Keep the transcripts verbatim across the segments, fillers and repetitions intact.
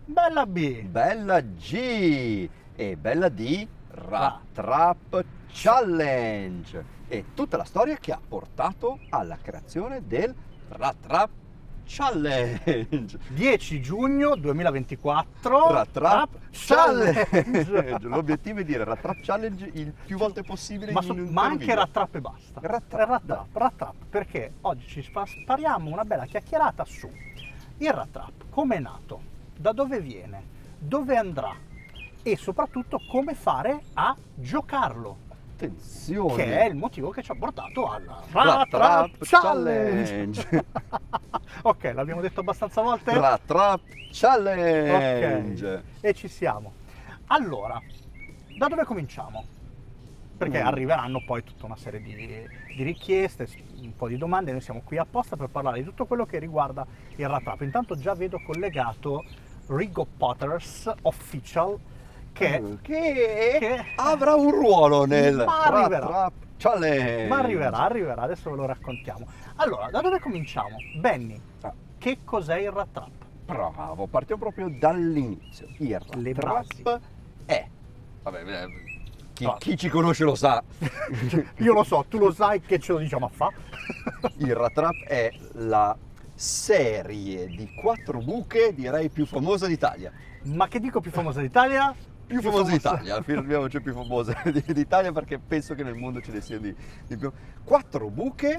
Bella B. Bella G e bella D, Rat Trap Challenge. E tutta la storia che ha portato alla creazione del Rat Trap Challenge. dieci giugno duemilaventiquattro. Rat Trap Challenge. Challenge. L'obiettivo è dire Rat Trap Challenge il più volte possibile. Ma, in so, un ma anche video. Rat Trap e basta. Rat Trap, Rat Trap, Rat Trap, perché oggi ci spa- spariamo una bella chiacchierata su il Rat Trap, come è nato, da dove viene, dove andrà e soprattutto come fare a giocarlo. Attenzione. Che è il motivo che ci ha portato al Rat Trap Challenge. Challenge. Ok, l'abbiamo detto abbastanza volte. Rat Trap Challenge. Ok, e ci siamo. Allora, da dove cominciamo? Perché Mm. arriveranno poi tutta una serie di, di richieste, un po' di domande. Noi siamo qui apposta per parlare di tutto quello che riguarda il Rat Trap. Intanto già vedo collegato Rigo Potters Official, che, che, che avrà un ruolo nel Ma Rat arriverà. Trap Challenge. Ma arriverà, arriverà, adesso ve lo raccontiamo. Allora, da dove cominciamo? Benny, Ah, che cos'è il Rat Trap? bravo, partiamo proprio dall'inizio. Il Rat Le Trap basi. è, vabbè, eh, chi, Ah. chi ci conosce lo sa, Io lo so, tu lo sai che ce lo diciamo a fa. il Rat Trap è la serie di quattro buche, direi, più famosa d'Italia. Ma che dico più famosa d'Italia? Più famosa d'Italia, firmiamoci più famosa di- d'Italia perché penso che nel mondo ce ne siano di, di più. Quattro buche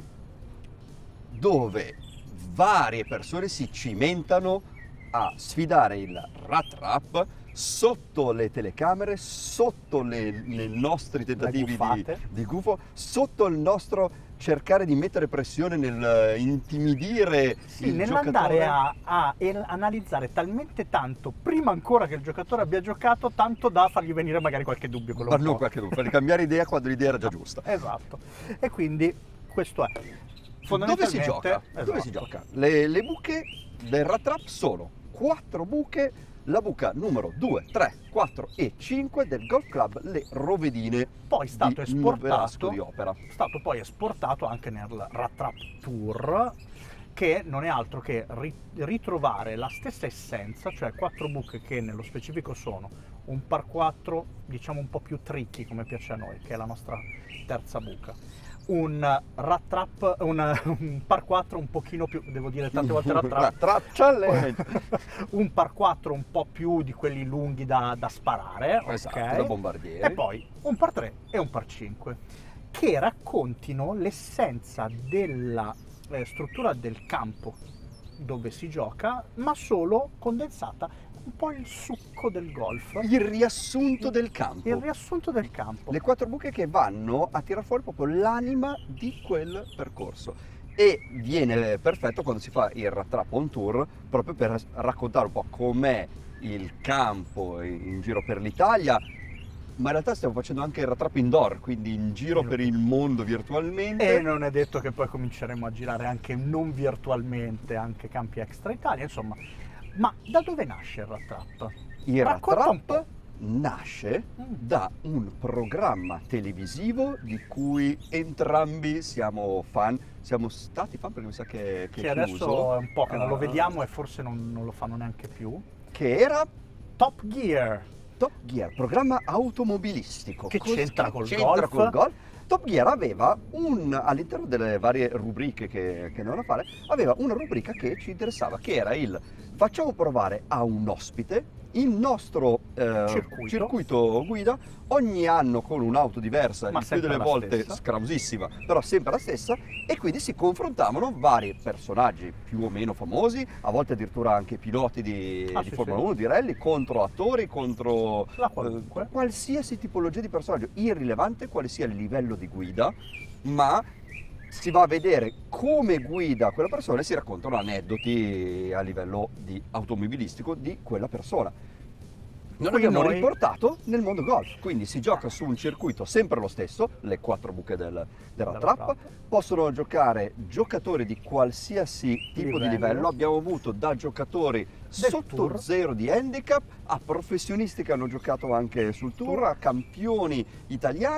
dove varie persone si cimentano a sfidare il Rat Trap sotto le telecamere, sotto le, le nostri tentativi di, guffate. di gufo, sotto il nostro cercare di mettere pressione nel intimidire Sì, il nell'andare giocatore. a, a el- analizzare talmente tanto, prima ancora che il giocatore abbia giocato, tanto da fargli venire magari qualche dubbio. quello Ma un non po'. qualche dubbio, fargli cambiare idea quando l'idea era già giusta. Esatto. E quindi questo è. Dove si Fondamentalmente- gioca? Dove si esatto. gioca? Le, le buche del Rat Trap sono quattro buche, la buca numero due, tre, quattro e cinque del Golf Club Le Rovedine. Poi è stato di Noverasco esportato, di Opera. è stato poi esportato anche nel Rat Trap Tour, che non è altro che ri- ritrovare la stessa essenza, cioè quattro buche che nello specifico sono un par quattro, diciamo un po' più tricky come piace a noi, che è la nostra terza buca, un Rat Trap, un, un par quattro un pochino più, devo dire tante volte Rat Trap, Rat Trap Challenge. un par quattro un po' più di quelli lunghi da, da sparare, Esatto, ok? da bombardieri. E poi un par tre e un par cinque, che raccontino l'essenza della eh, struttura del campo dove si gioca, ma solo condensata, un po' il succo del golf, Il riassunto del campo. il riassunto del campo. Le quattro buche che vanno a tirar fuori proprio l'anima di quel percorso. E viene perfetto quando si fa il Rat Trap on tour, proprio per raccontare un po' com'è il campo in giro per l'Italia. Ma in realtà stiamo facendo anche il Rat Trap indoor, quindi in giro per il mondo virtualmente. E non è detto che poi cominceremo a girare anche non virtualmente, anche campi extra Italia, insomma. Ma da dove nasce il Rat Trap? Il Rat Racconta un Trap nasce Mm. da un programma televisivo di cui entrambi siamo fan. Siamo stati fan perché mi sa che, che Che è adesso chiuso. è un po' che non lo Ah, vediamo e forse non, non lo fanno neanche più. Che era Top Gear. Top Gear, programma automobilistico. Che Cos- c'entra col c'entra golf? col golf? Top Gear aveva un, all'interno delle varie rubriche che, che andavano a fare, aveva una rubrica che ci interessava, che era il facciamo provare a un ospite il nostro eh, Circuito. circuito guida ogni anno con un'auto diversa, Ma il più sempre delle la volte stessa. scramosissima, però sempre la stessa, e quindi si confrontavano vari personaggi più o meno famosi, a volte addirittura anche piloti di, Ah, di sì, Formula sì. uno, di rally, contro attori, contro La qualunque. eh, qualsiasi tipologia di personaggio, irrilevante quale sia il livello di guida, ma si va a vedere come guida quella persona e si raccontano aneddoti a livello di automobilistico di quella persona. Noi Qui l'abbiamo noi- riportato nel mondo golf, quindi si gioca su un circuito sempre lo stesso, le quattro buche del, del Rat Del Trap, Trap. possono giocare giocatori di qualsiasi tipo di Livello. livello, abbiamo avuto da giocatori sotto tour. zero di handicap a professionisti che hanno giocato anche sul tour, a campioni italiani,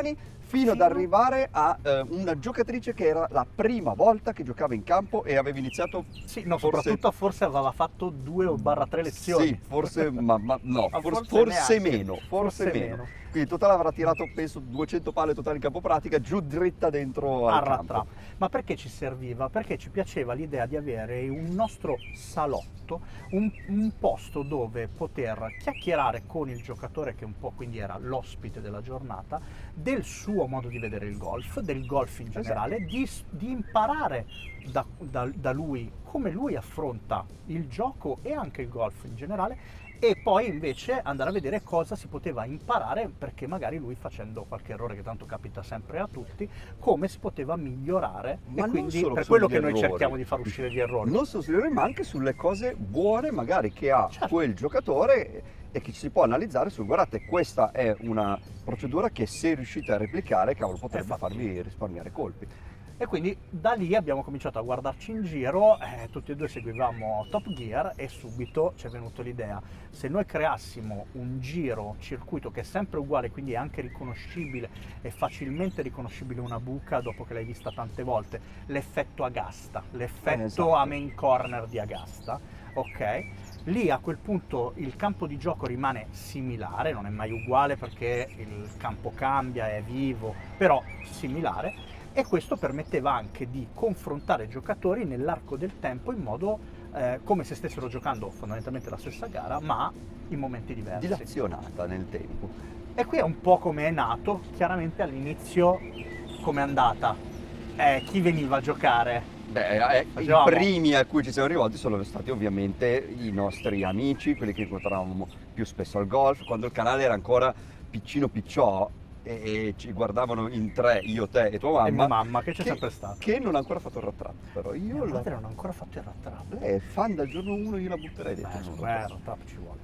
fino ad arrivare a eh, una giocatrice che era la prima volta che giocava in campo e aveva iniziato. Sì, no, forse, soprattutto forse aveva fatto due o barra tre lezioni. Sì, forse, ma, ma no, Ma forse, forse forse neanche. meno, forse, Forse meno. meno. Quindi in totale avrà tirato, penso, duecento palle totali in campo pratica, giù dritta dentro al al rat campo. trap. Ma perché ci serviva? Perché ci piaceva l'idea di avere un nostro salotto, un, un posto dove poter chiacchierare con il giocatore, che un po' quindi era l'ospite della giornata, del suo modo di vedere il golf, del golf in generale, Esatto. di, di imparare da, da, da lui come lui affronta il gioco e anche il golf in generale, e poi invece andare a vedere cosa si poteva imparare, perché magari lui, facendo qualche errore che tanto capita sempre a tutti, come si poteva migliorare. Ma e non quindi solo per sugli quello che noi errori. cerchiamo di far uscire gli errori. Non solo sugli errori, ma anche sulle cose buone magari che ha Certo. quel giocatore e che ci si può analizzare su, guardate, questa è una procedura che se riuscite a replicare, cavolo, potrebbe Esatto. farvi risparmiare colpi. E quindi da lì abbiamo cominciato a guardarci in giro, eh, tutti e due seguivamo Top Gear e subito ci è venuta l'idea: se noi creassimo un giro circuito che è sempre uguale, quindi è anche riconoscibile, è facilmente riconoscibile una buca dopo che l'hai vista tante volte, l'effetto Agasta, l'effetto Eh, esatto. a main corner di Agasta, ok? Lì a quel punto il campo di gioco rimane similare, non è mai uguale perché il campo cambia, è vivo, però similare. E questo permetteva anche di confrontare i giocatori nell'arco del tempo in modo eh, come se stessero giocando fondamentalmente la stessa gara, ma in momenti diversi. Dilazionata nel tempo. E qui è un po' come è nato. Chiaramente all'inizio come è andata? Eh, chi veniva a giocare? Beh, eh, i Facevamo- primi a cui ci siamo rivolti sono stati ovviamente i nostri amici, quelli che incontravamo più spesso al golf, quando il canale era ancora piccino picciò e, e ci guardavano in tre, io, te e tua mamma. E mia mamma, che c'è che, sempre stata. che non ha ancora fatto il rat trap, però io Mia la- madre non ha ancora fatto il rat trap. lei è fan dal giorno uno, io la butterei Beh, dentro. secondo il me il rat rat trap. trap ci vuole.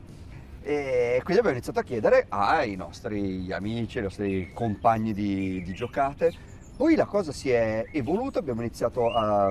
E quindi abbiamo iniziato a chiedere ai nostri amici, ai nostri compagni di, di giocate. Poi la cosa si è evoluta, abbiamo iniziato a,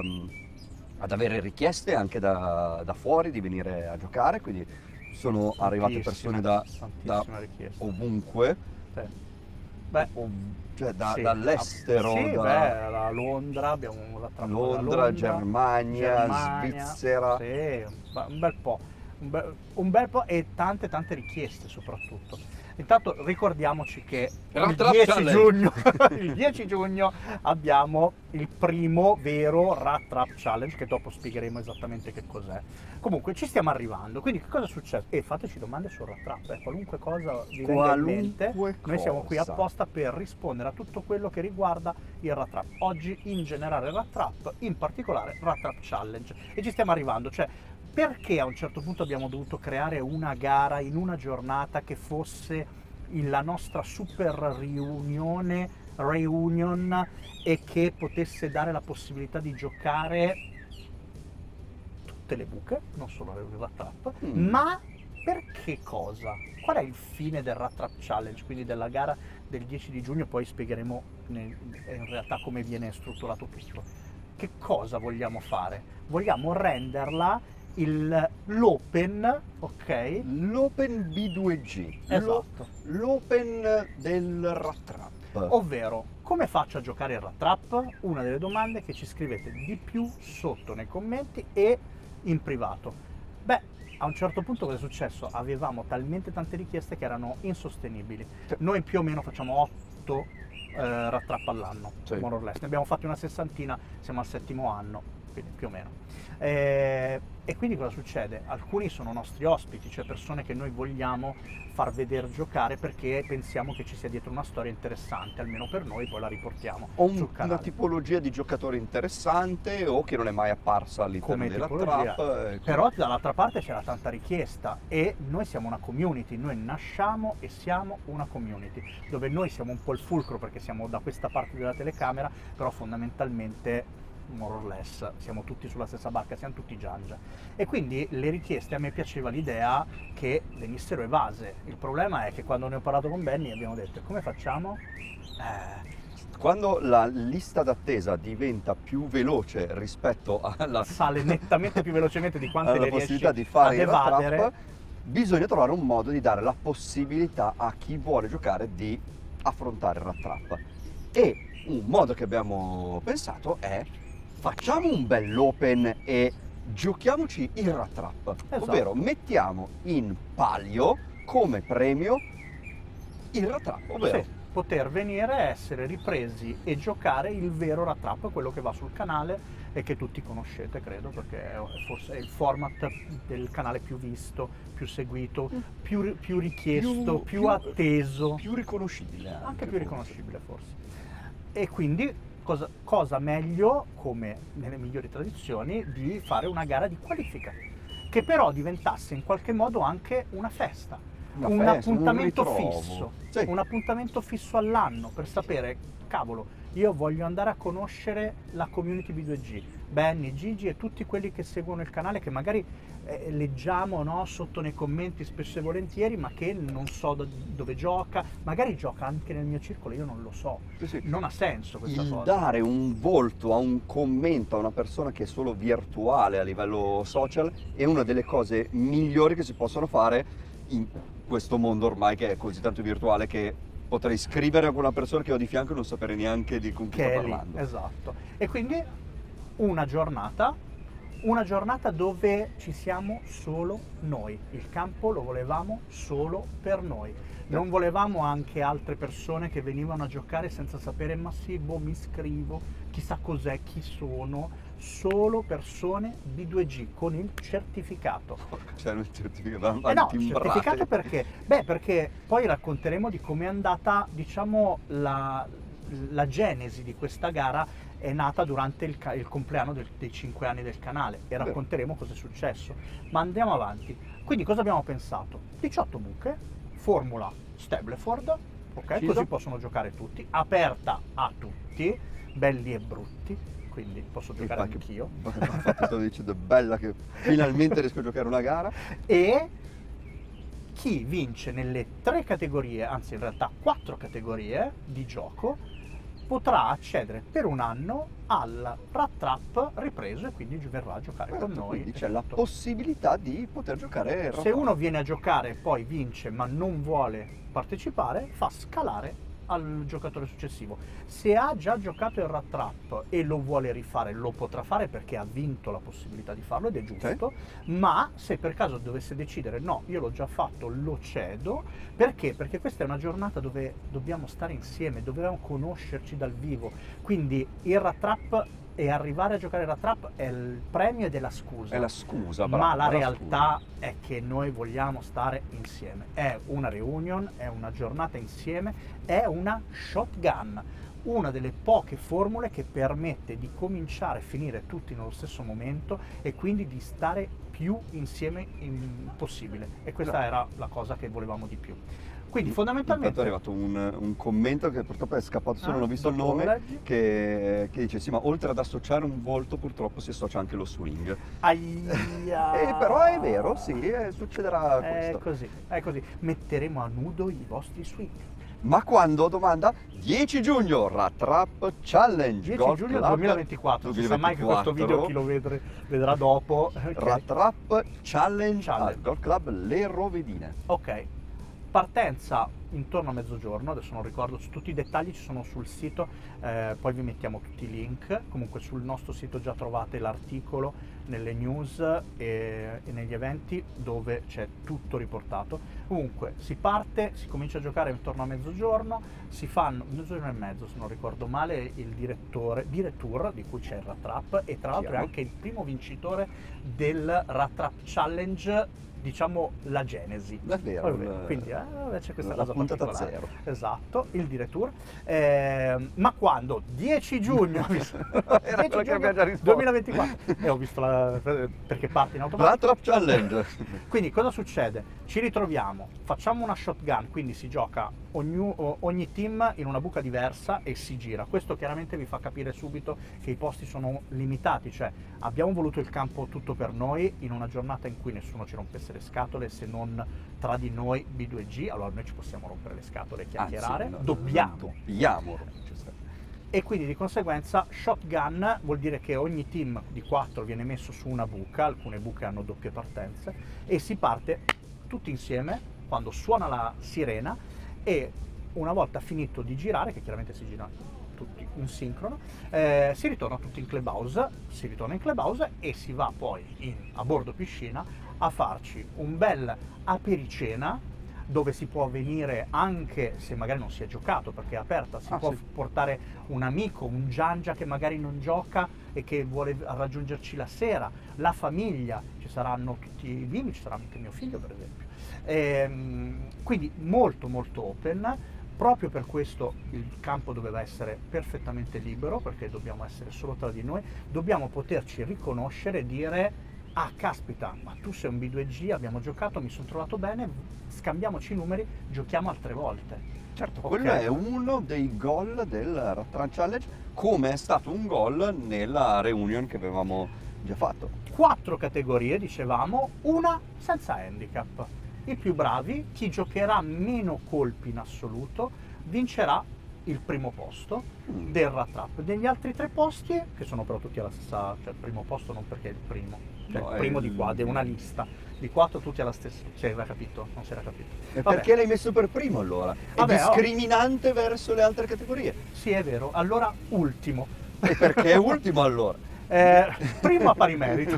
ad avere richieste anche da, da fuori di venire a giocare, quindi sono arrivate persone da, da tantissime richieste. ovunque, Sì. Beh, ov- cioè da- sì, dall'estero, sì, da beh, da Londra, abbiamo la trappola da Londra, Londra, Germania, Germania, Svizzera. sì, un un bel po', un bel, un bel po' e tante tante richieste soprattutto. Intanto ricordiamoci che Rat il Trap dieci Challenge. giugno, il dieci giugno abbiamo il primo vero Rat Trap Challenge, che dopo spiegheremo esattamente che cos'è. Comunque ci stiamo arrivando, quindi che cosa è successo? E fateci domande sul Rat Trap, eh, qualunque cosa vi venga in mente, Qualunque noi siamo qui cosa. apposta per rispondere a tutto quello che riguarda il Rat Trap. Oggi in generale Rat Trap, in particolare Rat Trap Challenge. E ci stiamo arrivando, cioè perché a un certo punto abbiamo dovuto creare una gara in una giornata che fosse in la nostra super riunione, reunion, e che potesse dare la possibilità di giocare tutte le buche, non solo il Rat Trap, Mm. ma per che cosa? Qual è il fine del Rat Trap Challenge, quindi della gara del dieci di giugno? Poi spiegheremo ne- in realtà come viene strutturato tutto. Che cosa vogliamo fare? Vogliamo renderla il- l'open, ok? L'Open B due G, Esatto. l'Open del Rat Trap. Ovvero, come faccio a giocare il Rat Trap? Una delle domande che ci scrivete di più sotto nei commenti e in privato. Beh, a un certo punto cosa è successo? Avevamo talmente tante richieste che erano insostenibili. Sì. Noi più o meno facciamo otto eh, Rat Trap all'anno, Sì. more or less. Ne abbiamo fatti una sessantina, siamo al settimo anno, quindi più o meno. Eh, e quindi cosa succede? Alcuni sono nostri ospiti, cioè persone che noi vogliamo far vedere giocare perché pensiamo che ci sia dietro una storia interessante, almeno per noi, poi la riportiamo O un- sul una canale. tipologia di giocatore interessante o che non è mai apparsa all'interno Come della tipologia. trap. eh, Però dall'altra parte c'era tanta richiesta e noi siamo una community, noi nasciamo e siamo una community, dove noi siamo un po' il fulcro perché siamo da questa parte della telecamera, però fondamentalmente more or less siamo tutti sulla stessa barca, siamo tutti Giangia. E quindi le richieste, a me piaceva l'idea che venissero evase. Il problema è che quando ne ho parlato con Benny abbiamo detto: come facciamo? Eh, Quando la lista d'attesa diventa più veloce rispetto alla, sale nettamente più velocemente di quante alla le possibilità riesci di fare ad il Rat evadere. Trap, bisogna trovare un modo di dare la possibilità a chi vuole giocare di affrontare il Rat Trap. E un modo che abbiamo pensato è: facciamo un bell'open e giochiamoci il Rat Trap, Esatto. ovvero mettiamo in palio come premio il Rat Trap, ovvero Sì, poter venire, essere ripresi e giocare il vero Rat Trap, quello che va sul canale e che tutti conoscete, credo, perché è forse è il format del canale più visto, più seguito, più, più richiesto, più, più- atteso, più riconoscibile, anche, anche più forse. riconoscibile forse. E quindi cosa, cosa meglio, come nelle migliori tradizioni, di fare una gara di qualifica, che però diventasse in qualche modo anche una festa. Una un festa, un appuntamento ritrovo. fisso, Sì. un appuntamento fisso all'anno per sapere, cavolo, io voglio andare a conoscere la community B due G, Benny, Gigi e tutti quelli che seguono il canale, che magari eh, leggiamo, no, sotto nei commenti spesso e volentieri, ma che non so do- dove gioca, magari gioca anche nel mio circolo, io non lo so, Sì, sì. non ha senso questa Il cosa. dare un volto a un commento a una persona che è solo virtuale a livello social è una delle cose migliori che si possono fare in questo mondo ormai che è così tanto virtuale, che potrei scrivere a una persona che ho di fianco e non sapere neanche di con chi Che sto è lì, parlando. esatto. E quindi una giornata, una giornata dove ci siamo solo noi. Il campo lo volevamo solo per noi. Non volevamo anche altre persone che venivano a giocare senza sapere, ma sì, boh, mi iscrivo, chissà cos'è, chi sono. Solo persone B due G con il certificato. C'è un certificato Eh no, antimbrate. certificato perché? Beh, perché poi racconteremo di come è andata, diciamo, la, la genesi di questa gara. È nata durante il, ca- il compleanno del- dei cinque anni del canale e racconteremo cosa è successo. Ma andiamo avanti. Quindi cosa abbiamo pensato? diciotto buche, formula Stableford, ok? Preciso. Così possono giocare tutti, aperta a tutti, belli e brutti, quindi posso giocare Infatti, anch'io. infatti stavo dicendo, è bella che finalmente riesco a giocare una gara. E chi vince nelle tre categorie, anzi in realtà quattro categorie di gioco, potrà accedere per un anno al Rat Trap ripreso e quindi verrà a giocare con Certo, noi. quindi c'è e la tutto. possibilità di poter giocare Rat Se Trap. uno viene a giocare e poi vince ma non vuole partecipare, fa scalare al giocatore successivo. Se ha già giocato il Rat Trap e lo vuole rifare, lo potrà fare perché ha vinto la possibilità di farlo ed è giusto, ma se per caso dovesse decidere no, io l'ho già fatto, lo cedo, perché? Perché questa è una giornata dove dobbiamo stare insieme, dobbiamo conoscerci dal vivo, quindi il Rat Trap e arrivare a giocare il Rat Trap è il premio ed è la scusa. È la scusa, Ma bravo, la è realtà scusa. è che noi vogliamo stare insieme. È una reunion, è una giornata insieme, è una shotgun, una delle poche formule che permette di cominciare e finire tutti nello stesso momento e quindi di stare più insieme in possibile. E questa Bravo. era la cosa che volevamo di più. Quindi Intanto fondamentalmente è arrivato un, un commento che purtroppo è scappato, se Ah, non ho visto il dopo lo nome, leggi? che, che dice sì, ma oltre ad associare un volto purtroppo si associa anche lo swing. Aia. Eh, però è vero, sì, eh, succederà È questo. così, è così. Metteremo a nudo i vostri swing. Ma quando? Domanda? dieci giugno, Rat Trap Challenge. dieci Golf giugno Club duemilaventiquattro, non si sa mai che questo video chi lo vedre- vedrà dopo. Ok. Rat Trap Challenge, Challenge. al Golf Club Le Rovedine. Ok, partenza intorno a mezzogiorno, adesso non ricordo, su tutti i dettagli ci sono sul sito, eh, poi vi mettiamo tutti i link, comunque sul nostro sito già trovate l'articolo nelle news e, e negli eventi dove c'è tutto riportato. Comunque si parte, si comincia a giocare intorno a mezzogiorno, si fanno mezzogiorno e mezzo se non ricordo male il direttore, Diretour di cui c'è il Rat Trap e tra l'altro è Chiaro. anche il primo vincitore del Rat Trap Challenge, diciamo la genesi. È vero, Vabbè, il- quindi eh, c'è questa la cosa puntata particolare. zero. Esatto, il Diretour. Eh, ma quando? dieci giugno, Era dieci quello che giugno abbiamo già risposto. duemilaventiquattro. E ho visto la, perché parte in Rat automatico. Trap Challenge. Quindi cosa succede? Ci ritroviamo, facciamo una shotgun, quindi si gioca ogni, ogni team in una buca diversa e si gira. Questo chiaramente vi fa capire subito che i posti sono limitati, cioè abbiamo voluto il campo tutto per noi in una giornata in cui nessuno ci rompesse le scatole se non tra di noi B due G, allora noi ci possiamo rompere le scatole e chiacchierare, Anzi, no, dobbiamo. Dobbiamo. romperci sta- E quindi di conseguenza shotgun vuol dire che ogni team di quattro viene messo su una buca, alcune buche hanno doppie partenze, e si parte tutti insieme quando suona la sirena e una volta finito di girare, che chiaramente si gira tutti in sincrono, eh, si ritorna tutti in clubhouse, si ritorna in clubhouse e si va poi in, a bordo piscina a farci un bel apericena, dove si può venire anche se magari non si è giocato, perché è aperta, si Ah, può sì. portare un amico, un giangia che magari non gioca e che vuole raggiungerci la sera, la famiglia, ci saranno tutti i bimbi, ci sarà anche mio figlio per esempio. Ehm, quindi molto molto open, proprio per questo il campo doveva essere perfettamente libero, perché dobbiamo essere solo tra di noi, dobbiamo poterci riconoscere e dire: ah caspita, ma tu sei un B due G, abbiamo giocato, mi sono trovato bene, scambiamoci i numeri, giochiamo altre volte. Certo, Ok. quello è uno dei gol del Rat Challenge, come è stato un gol nella reunion che avevamo già fatto. Quattro categorie, dicevamo, una senza handicap. I più bravi, chi giocherà meno colpi in assoluto, vincerà il primo posto Mm. del Rat Trap. Degli altri tre posti, che sono però tutti alla stessa, cioè il primo posto non perché è il primo, cioè No, il è primo il- di qua, è una lista, di quattro tutti alla stessa, si era capito? Non si era capito. E Vabbè, perché l'hai messo per primo allora? È Vabbè, oh. discriminante verso le altre categorie. sì è vero, allora ultimo. E perché è ultimo allora? Eh, primo a pari merito.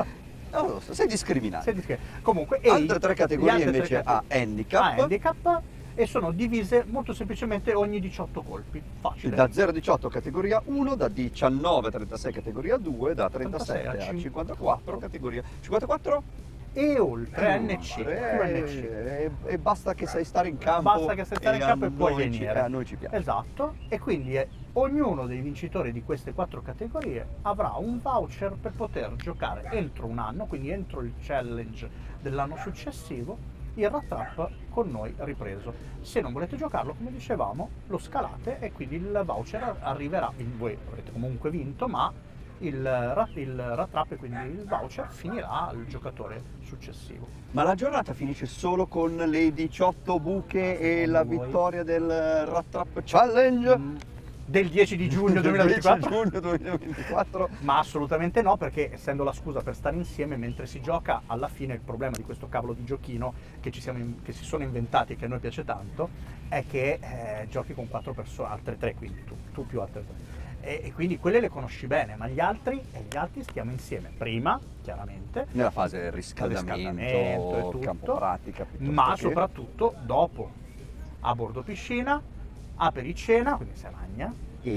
Non lo so, sei discriminante. Senti che- Comunque, e Altre i- tre le categorie altre tre invece cate- a handicap. a handicap, e sono divise molto semplicemente ogni diciotto colpi. Facile. Da zero a diciotto categoria uno, da diciannove a trentasei categoria due, da trentasette trentasei a a cinquantaquattro categoria cinquantaquattro E oltre N C, più e, N C. e- e basta che sai stare in campo. Basta che stai stare in e campo a e puoi noi ci- venire. e a noi ci piace. Esatto, e quindi eh, ognuno dei vincitori di queste quattro categorie avrà un voucher per poter giocare entro un anno, quindi entro il challenge dell'anno successivo, il Rat Trap con noi ripreso. Se non volete giocarlo, come dicevamo, lo scalate e quindi il voucher arriverà. Voi avrete comunque vinto, ma il Rat, il Rat Trap e quindi il voucher finirà al giocatore successivo. Ma la giornata finisce solo con le diciotto buche e la Vuoi? vittoria del Rat Trap Challenge? Mm, Del dieci di giugno Del duemilaventiquattro? dieci giugno duemilaventiquattro. Ma assolutamente no, perché essendo la scusa per stare insieme mentre si gioca, alla fine il problema di questo cavolo di giochino che, ci siamo in- che si sono inventati e che a noi piace tanto è che eh, giochi con quattro persone, altre tre, quindi tu, tu più altre tre. E, e quindi quelle le conosci bene, ma gli altri e gli altri stiamo insieme. Prima, chiaramente, Nella fase del riscaldamento, riscaldamento e tutto, campo pratica, piuttosto ma che- soprattutto dopo, a bordo piscina, apericena, quindi si magna,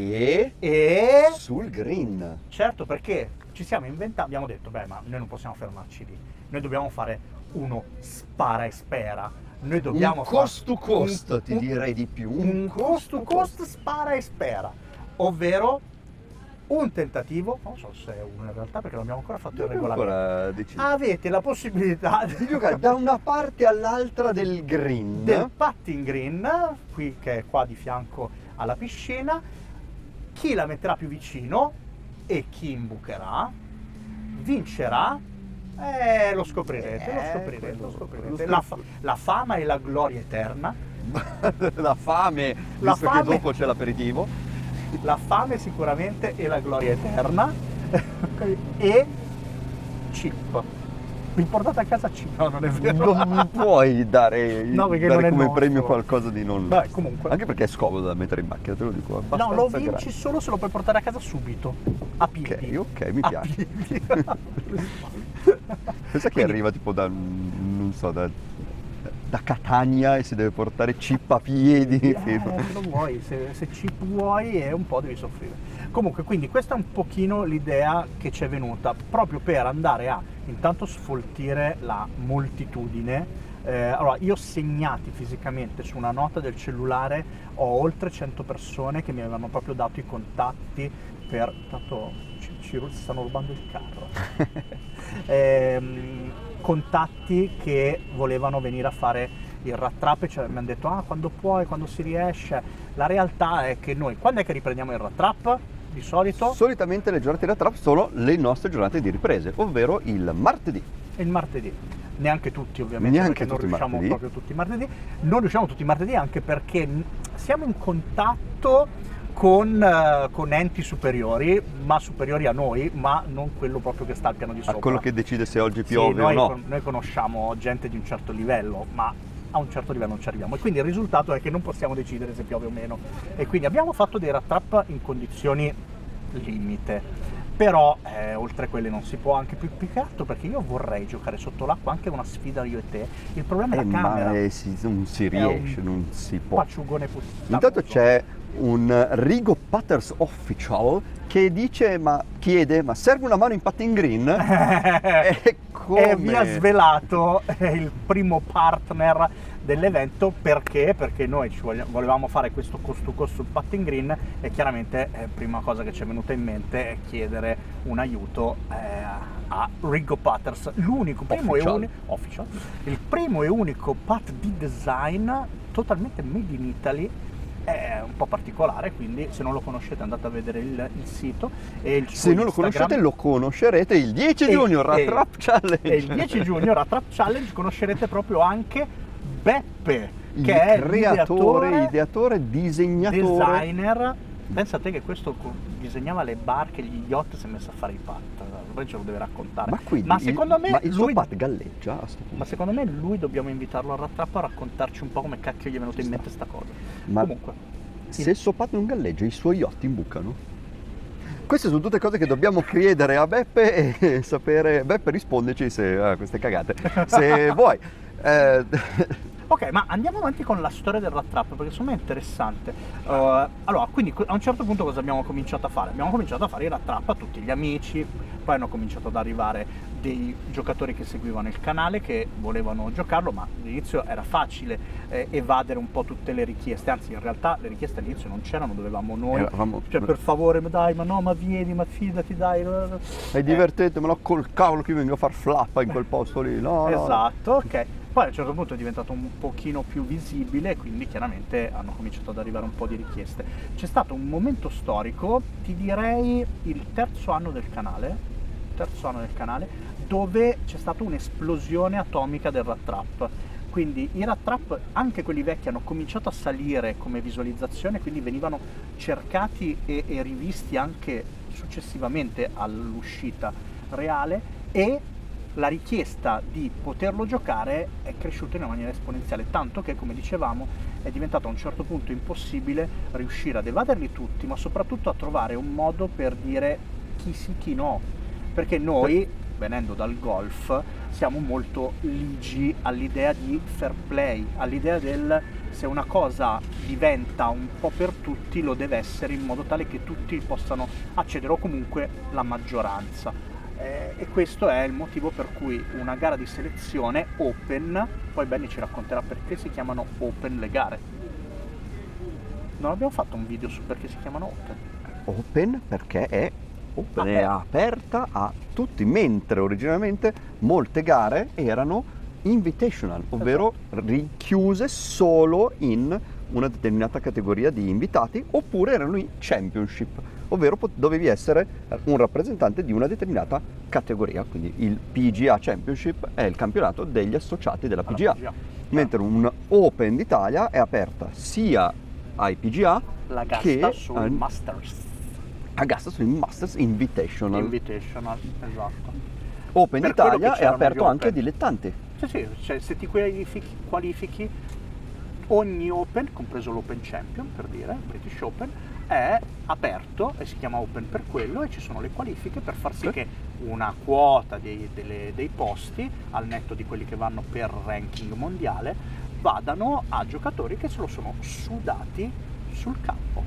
e e sul green. certo, perché ci siamo inventati, abbiamo detto, beh, ma noi non possiamo fermarci lì, noi dobbiamo fare uno spara e spera, noi dobbiamo un cost to fare cost, un- ti un- direi di più. un cost to cost spara e spera, ovvero un tentativo, non so se è uno in realtà perché non abbiamo ancora fatto il Dobbiamo regolamento, ancora decidere. avete la possibilità Di giocare da una parte all'altra del green. del putting green, qui che è qua di fianco alla piscina, chi la metterà più vicino e chi imbucherà vincerà. Eh, lo scoprirete, lo Eh, scoprirete, quello- lo scoprirete. quello La, scop- fa- la fama e la gloria eterna, La fame, La visto fame. che dopo c'è l'aperitivo. la fame sicuramente e la gloria eterna e chip. Vi portate a casa chip? No, non è vero. Non puoi dare, No, perché dare non è come nostro. premio qualcosa di non. Vabbè, comunque. Anche perché è scomodo da mettere in macchina, te lo dico. No, abbastanza lo vinci grande. solo se lo puoi portare a casa subito. A piedi. Ok, ok, mi A piace. piedi. Pensa che Quindi- arriva tipo da, non so, da, da Catania e si deve portare chip a piedi. Eh, fino- se lo vuoi, se, se ci vuoi e un po' devi soffrire. Comunque, quindi questa è un pochino l'idea che ci è venuta, proprio per andare a intanto sfoltire la moltitudine. Eh, allora, io segnati fisicamente su una nota del cellulare ho oltre cento persone che mi avevano proprio dato i contatti per... Tanto ci, ci si stanno rubando il carro. Ehm, contatti che volevano venire a fare il Rat Trap, cioè mi hanno detto ah quando puoi, quando si riesce. La realtà è che noi, quando è che riprendiamo il Rat Trap? Di solito Solitamente le giornate da trap sono le nostre giornate di riprese, ovvero il martedì. il martedì. Neanche tutti ovviamente, Neanche perché tutti i non riusciamo martedì. proprio tutti i martedì. Non riusciamo tutti i martedì anche perché n- siamo in contatto con, eh, con enti superiori, ma superiori a noi, ma non quello proprio che sta al piano di A sopra. quello che decide se oggi Sì, piove noi, o no. con- noi conosciamo gente di un certo livello, ma a un certo livello non ci arriviamo, e quindi il risultato è che non possiamo decidere se piove o meno, e quindi abbiamo fatto dei rat trap in condizioni limite, però eh, oltre quelle non si può, anche più piccato, perché io vorrei giocare sotto l'acqua anche una sfida io e te. Il problema è Eh, la camera, ma eh, si- non si riesce, un non si può. paciugone put- Intanto tavuto. c'è un Rigo Putters Official che dice, ma chiede, ma serve una mano in putting green? E come? E vi ha svelato il primo partner dell'evento. Perché? Perché noi ci voglia- volevamo fare questo cost to cost sul putting green, e chiaramente eh, prima cosa che ci è venuta in mente è chiedere un aiuto eh, a Rigo Putters, l'unico primo e Official. unico official, il primo e unico putt di design totalmente made in Italy. È un po' particolare, quindi se non lo conoscete andate a vedere il, il sito e il suo Se non lo Instagram. conoscete lo conoscerete il dieci E- giugno, Rat e- Trap Challenge. E il dieci giugno Rat Trap Challenge conoscerete proprio anche Beppe, il che è creatore, l'ideatore, ideatore, disegnatore. designer. Pensate che questo co- disegnava le barche, gli yacht, si è messo a fare i putt. Poi ce lo deve raccontare. Ma quindi ma il- secondo me ma il suo lui, putt galleggia a sto punto. ma secondo me lui dobbiamo invitarlo a Rat Trap a raccontarci un po' come cacchio gli è venuta in mente sta cosa. Ma Comunque, se il suo putt non galleggia, i suoi yacht imbucano? Queste sono tutte cose che dobbiamo chiedere a Beppe e sapere. Beppe, rispondeci se a queste cagate, se vuoi. Eh, ok, ma andiamo avanti con la storia del Rat Trap, perché secondo me è interessante. Uh, allora, quindi a un certo punto cosa abbiamo cominciato a fare? Abbiamo cominciato a fare i Rat Trap a tutti gli amici, poi hanno cominciato ad arrivare dei giocatori che seguivano il canale, che volevano giocarlo, ma all'inizio era facile eh, evadere un po' tutte le richieste, anzi in realtà le richieste all'inizio non c'erano, dovevamo noi, Eravamo- cioè per favore, ma dai, ma no, ma vieni, ma fidati, dai. È divertente, me lo col cavolo che io vengo a far flappa in quel posto lì. No, no, no. Esatto, ok. Poi a un certo punto è diventato un pochino più visibile, quindi chiaramente hanno cominciato ad arrivare un po' di richieste. C'è stato un momento storico, ti direi il terzo anno del canale, terzo anno del canale, dove c'è stata un'esplosione atomica del Rat Trap. Quindi i Rat Trap, anche quelli vecchi, hanno cominciato a salire come visualizzazione, quindi venivano cercati e, e rivisti anche successivamente all'uscita reale, e la richiesta di poterlo giocare è cresciuta in una maniera esponenziale, tanto che, come dicevamo, è diventato a un certo punto impossibile riuscire ad evaderli tutti, ma soprattutto a trovare un modo per dire chi sì, chi no, perché noi, venendo dal golf, siamo molto ligi all'idea di fair play, all'idea del se una cosa diventa un po' per tutti, lo deve essere in modo tale che tutti possano accedere, o comunque la maggioranza. Eh, e questo è il motivo per cui una gara di selezione open, poi Benny ci racconterà perché si chiamano open le gare. Non abbiamo fatto un video su perché si chiamano open. Open perché è open, è Aperta. aperta a tutti, mentre originariamente molte gare erano invitational, ovvero richiuse solo in una determinata categoria di invitati, oppure erano i championship, ovvero pot- dovevi essere un rappresentante di una determinata categoria, quindi il P G A Championship è il campionato degli associati della P G A, Alla P G A. mentre un Open d'Italia è aperta sia ai P G A La gasta che sul al- Masters a Gasta sul Masters Invitational. Invitational, esatto. Open Per quello d'Italia che è c'erano aperto gli anche ai Open. dilettanti. Sì, sì, cioè, se ti qualifichi, qualifichi ogni Open, compreso l'Open Champion, per dire, British Open, è aperto e si chiama Open per quello, e ci sono le qualifiche per far sì Sì. che una quota dei, delle- dei posti, al netto di quelli che vanno per ranking mondiale, vadano a giocatori che se lo sono sudati sul campo.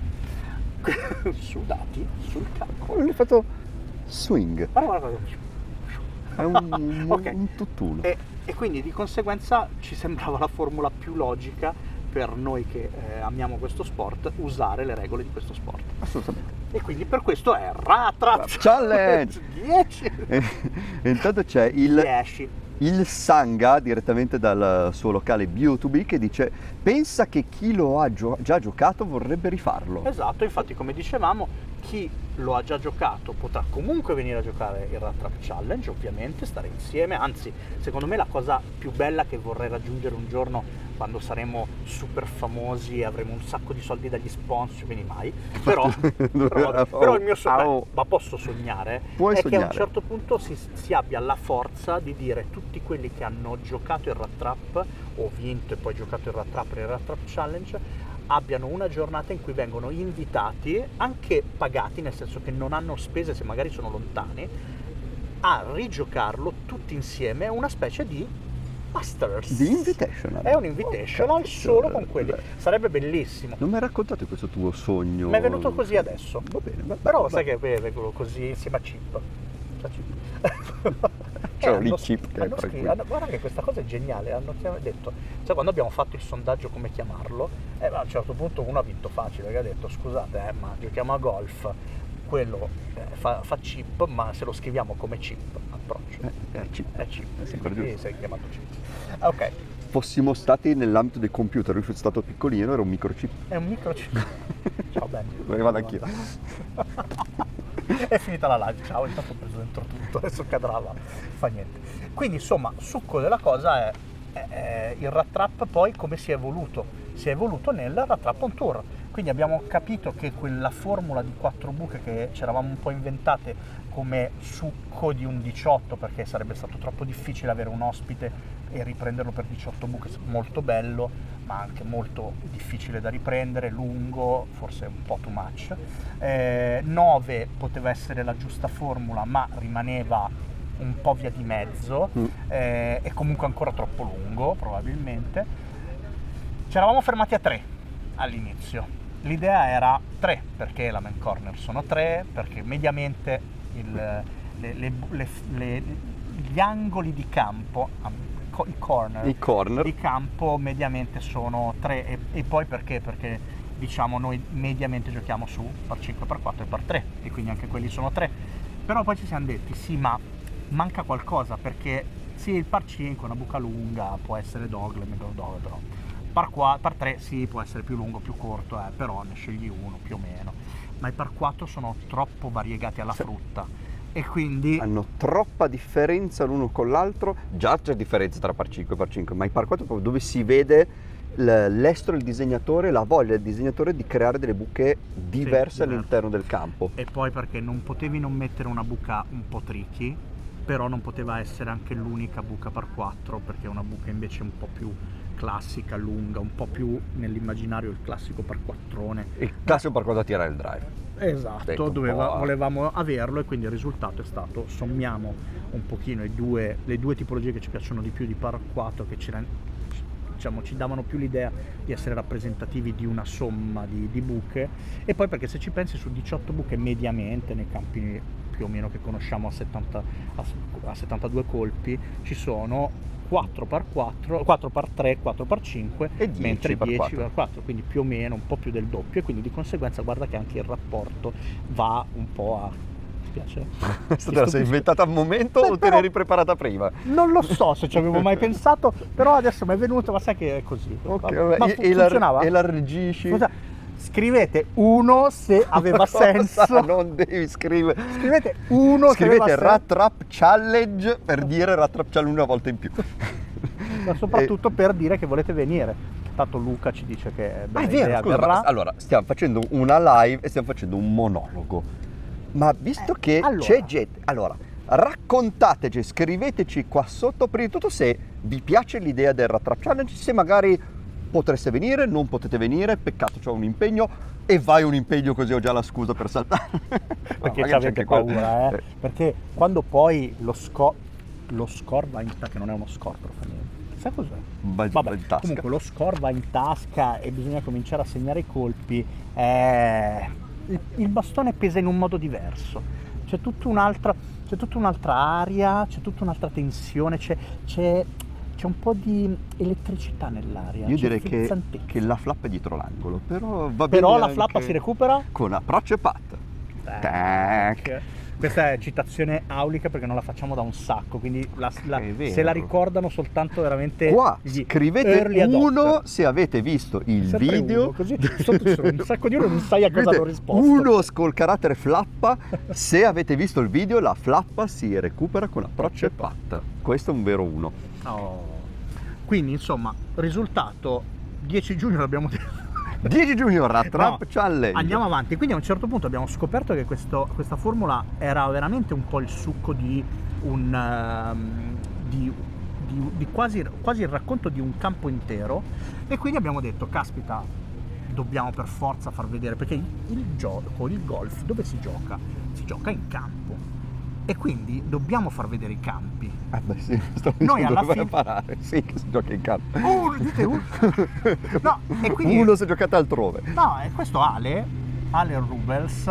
Sudati sul campo. Un effetto swing, Guarda, guarda, guarda. è un, Ok. un tutt'uno. E, e quindi di conseguenza ci sembrava la formula più logica per noi che eh, amiamo questo sport, usare le regole di questo sport. Assolutamente. E quindi per questo è Rat Trap Challenge! dieci E, e intanto c'è il, dieci. il Sanga direttamente dal suo locale B due B che dice: pensa che chi lo ha gio- già giocato vorrebbe rifarlo. Esatto, infatti come dicevamo, chi lo ha già giocato potrà comunque venire a giocare il Rat Trap Challenge, ovviamente, stare insieme, anzi secondo me la cosa più bella che vorrei raggiungere un giorno quando saremo super famosi e avremo un sacco di soldi dagli sponsor, quindi mai. Però, però, però il mio sogno, ma posso sognare, Puoi è sognare. che a un certo punto si, si abbia la forza di dire tutti quelli che hanno giocato il Rat Trap o vinto e poi giocato il Rat Trap nel Rat Trap Challenge abbiano una giornata in cui vengono invitati, anche pagati, nel senso che non hanno spese se magari sono lontani, a rigiocarlo tutti insieme, una specie di Masters. Di Invitational. È un Invitational Oh, solo con quelli. Sarebbe bellissimo. Non mi hai raccontato questo tuo sogno? Mi è venuto così adesso. Va bene, va Però va sai bene. che beh, vengono così insieme a Chip. Cioè, Chip. C'è Eh, lì hanno- Chip che è hanno tra scritto- cui. hanno- guarda che questa cosa è geniale, hanno chiam- detto, cioè quando abbiamo fatto il sondaggio come chiamarlo, eh, a un certo punto uno ha vinto facile, perché ha detto scusate eh, ma giochiamo a golf, quello eh, fa, fa chip, ma se lo scriviamo come chip, approccio, Eh, è Chip. è chip, È sì, sempre quindi giusto. sei chiamato chip. Ah, ok, Fossimo stati nell'ambito dei computer, lui fosse stato piccolino, era un microchip. è un microchip. Ciao Ben. Me ne vado anch'io. È finita la live, ciao, intanto ho preso dentro tutto, adesso cadrà là, fa niente. Quindi insomma, succo della cosa è, è- è il Rat Trap poi come si è evoluto. Si è evoluto nel Rat Trap on Tour. Quindi abbiamo capito che quella formula di quattro buche che ci eravamo un po' inventate come succo di un diciotto, perché sarebbe stato troppo difficile avere un ospite e riprenderlo per diciotto buche, molto bello, ma anche molto difficile da riprendere, lungo, forse un po' too much. Eh, nove poteva essere la giusta formula, ma rimaneva un po' via di mezzo, Mm. eh, e comunque ancora troppo lungo, probabilmente. Ci eravamo fermati a tre all'inizio. L'idea era tre, perché la main corner sono tre, perché mediamente il, le- le- le- le- gli angoli di campo, co- i corner, I corner. di campo mediamente sono tre, e, e poi perché? Perché diciamo noi mediamente giochiamo su par cinque, par quattro e par tre, e quindi anche quelli sono tre. Però poi ci siamo detti sì, ma manca qualcosa, perché sì, il par cinque è una buca lunga, può essere dogle, mega dogle, però par, qua, par tre sì, può essere più lungo, più corto, eh, però ne scegli uno più o meno, ma i par quattro sono troppo variegati alla frutta, e quindi Hanno troppa differenza l'uno con l'altro. Già c'è differenza tra par cinque e par cinque, ma i par quattro proprio dove si vede l- l'estro del disegnatore, la voglia del disegnatore di creare delle buche diverse diverse. all'interno del campo. e poi perché non potevi non mettere una buca un po' tricky, però non poteva essere anche l'unica buca par quattro, perché è una buca invece un po' più classica, lunga, un po' più nell'immaginario il classico par quattrone. Il classico par quattro da tirare il drive. Esatto, Ecco, doveva- un po' a- volevamo averlo, e quindi il risultato è stato sommiamo un pochino i due, le due tipologie che ci piacciono di più di par quattro, che ci, ren- diciamo, ci davano più l'idea di essere rappresentativi di una somma di, di buche, e poi perché se ci pensi su diciotto buche mediamente nei campi più o meno che conosciamo a, settanta, a, a settantadue colpi ci sono quattro par quattro, quattro par tre, quattro par cinque, E dieci mentre par dieci quattro. par quattro, quindi più o meno un po' più del doppio, e quindi di conseguenza guarda che anche il rapporto va un po' a... ti piace? Questa te la sei inventata al momento Beh, o te però- l'eri preparata prima? Non lo so se ci avevo mai pensato, però adesso mi è venuto, ma sai che è così. Ok, Vabbè. vabbè, Ma e- fu- e la- funzionava? elargisci? Scusa, scrivete uno se aveva Cosa? senso. Non devi scrivere. Scrivete uno se Scrivete aveva Rat Trap Challenge per dire Rat Trap Challenge una volta in più. senso, ma soprattutto per dire che volete venire. Tanto Luca ci dice che è Ah, bella è vero, idea, scusa, verrà. ma allora stiamo facendo una live e stiamo facendo un monologo. Ma visto Eh, che allora. c'è gente, allora raccontateci, scriveteci qua sotto prima di tutto se vi piace l'idea del Rat Trap Challenge, se magari potreste venire, non potete venire, peccato c'ho un impegno, e vai un impegno così ho già la scusa per saltare. Perché Magari ci c'è avete anche quello. paura, eh? Eh, Perché quando poi lo score, lo score va in tasca, che non è uno score, però fa niente. Sai cos'è? va- va Vabbè, in tasca. comunque lo score va in tasca e bisogna cominciare a segnare i colpi. eh, il, il bastone pesa in un modo diverso. C'è tutta un'altra, c'è tutta un'altra aria, c'è tutta un'altra tensione, c'è, c'è, c'è un po' di elettricità nell'aria. Io c'è direi che, frizzantezza. che la flap è dietro l'angolo, però va bene. Però la anche flappa si recupera? con approccio e pat. Tac. Questa è citazione aulica perché non la facciamo da un sacco, quindi la- la- È vero. se la ricordano soltanto veramente Qua gli scrivete early uno adopter. se avete visto il Sempre video. uno, così sotto ci sono un sacco di ore non sai a cosa Scrivete hanno risposto. uno col carattere flappa, se avete visto il video la flappa si recupera con approccio e pat. Questo è un vero uno. Oh. Quindi insomma, risultato dieci giugno l'abbiamo detto. dieci giugno Rat Trap No, Challenge. Andiamo avanti, quindi a un certo punto abbiamo scoperto che questo, questa formula era veramente un po' il succo di un um, di, di, di quasi, quasi il racconto di un campo intero, e quindi abbiamo detto caspita, dobbiamo per forza far vedere, perché il, il gioco, il golf, dove si gioca? Si gioca in campo, e quindi dobbiamo far vedere i campi. Ah beh sì, sto Noi alla dove fine imparare, sì, che si gioca in campo. uno, dite uno. No, e quindi Uno si è giocato altrove. no, e questo Ale, Ale Rubels,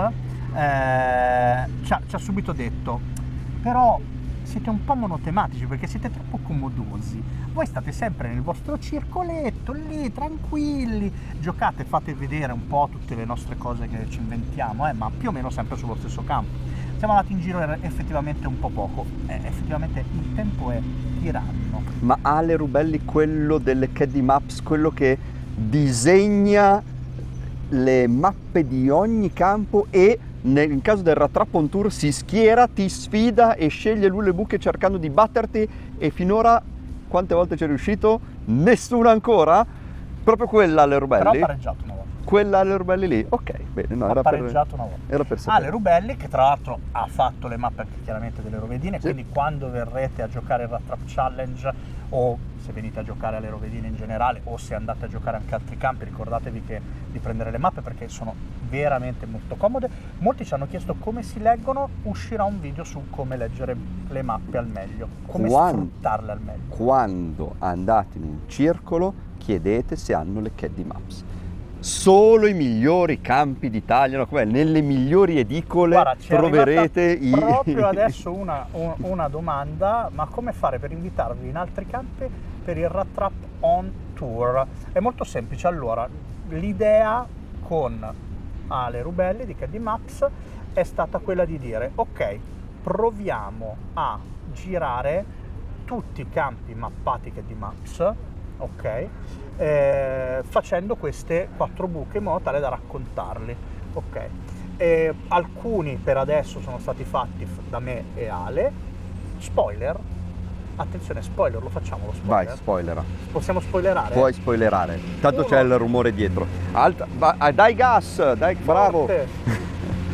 eh, ci, ha, ci ha subito detto, però siete un po' monotematici perché siete troppo comodosi, voi state sempre nel vostro circoletto, lì, tranquilli, giocate, fate vedere un po' tutte le nostre cose che ci inventiamo, eh, ma più o meno sempre sullo stesso campo. Siamo andati in giro effettivamente un po' poco, eh, effettivamente il tempo è tiranno. Ma Ale Rubelli, quello delle Caddy Maps, quello che disegna le mappe di ogni campo e nel caso del Rat Trap on Tour si schiera, ti sfida e sceglie lui le buche cercando di batterti, e finora quante volte ci è riuscito? Nessuna ancora? Proprio quella Ale Rubelli? Però ha pareggiato una volta. Quella Ale Rubelli lì? Ok, bene, no, ha era pareggiato per, una volta. era per sapere. Ale Rubelli, che tra l'altro ha fatto le mappe anche chiaramente delle Rovedine, Sì. quindi quando verrete a giocare il Rat Trap Challenge, o se venite a giocare alle Rovedine in generale, o se andate a giocare anche altri campi, ricordatevi che, di prendere le mappe perché sono veramente molto comode. Molti ci hanno chiesto come si leggono, uscirà un video su come leggere le mappe al meglio, come Quando- sfruttarle al meglio. Quando andate in un circolo, chiedete se hanno le Caddy Maps. Solo i migliori campi d'Italia, no, com'è? Nelle migliori edicole Guarda, ci è troverete i... proprio adesso una, un- una domanda, ma come fare per invitarvi in altri campi per il Rat Trap on Tour? È molto semplice. Allora, l'idea con Ale Rubelli di Caddy Maps è stata quella di dire ok, proviamo a girare tutti i campi mappati Caddy Maps, ok, eh, facendo queste quattro buche in modo tale da raccontarli, ok. Eh, alcuni per adesso sono stati fatti f- da me e Ale. Spoiler, attenzione, spoiler, lo facciamo lo Vai, spoiler? spoilera. Possiamo spoilerare? Puoi spoilerare. Tanto Uno. c'è il rumore dietro. Alta, va- ah, dai gas, dai, bravo. Forte.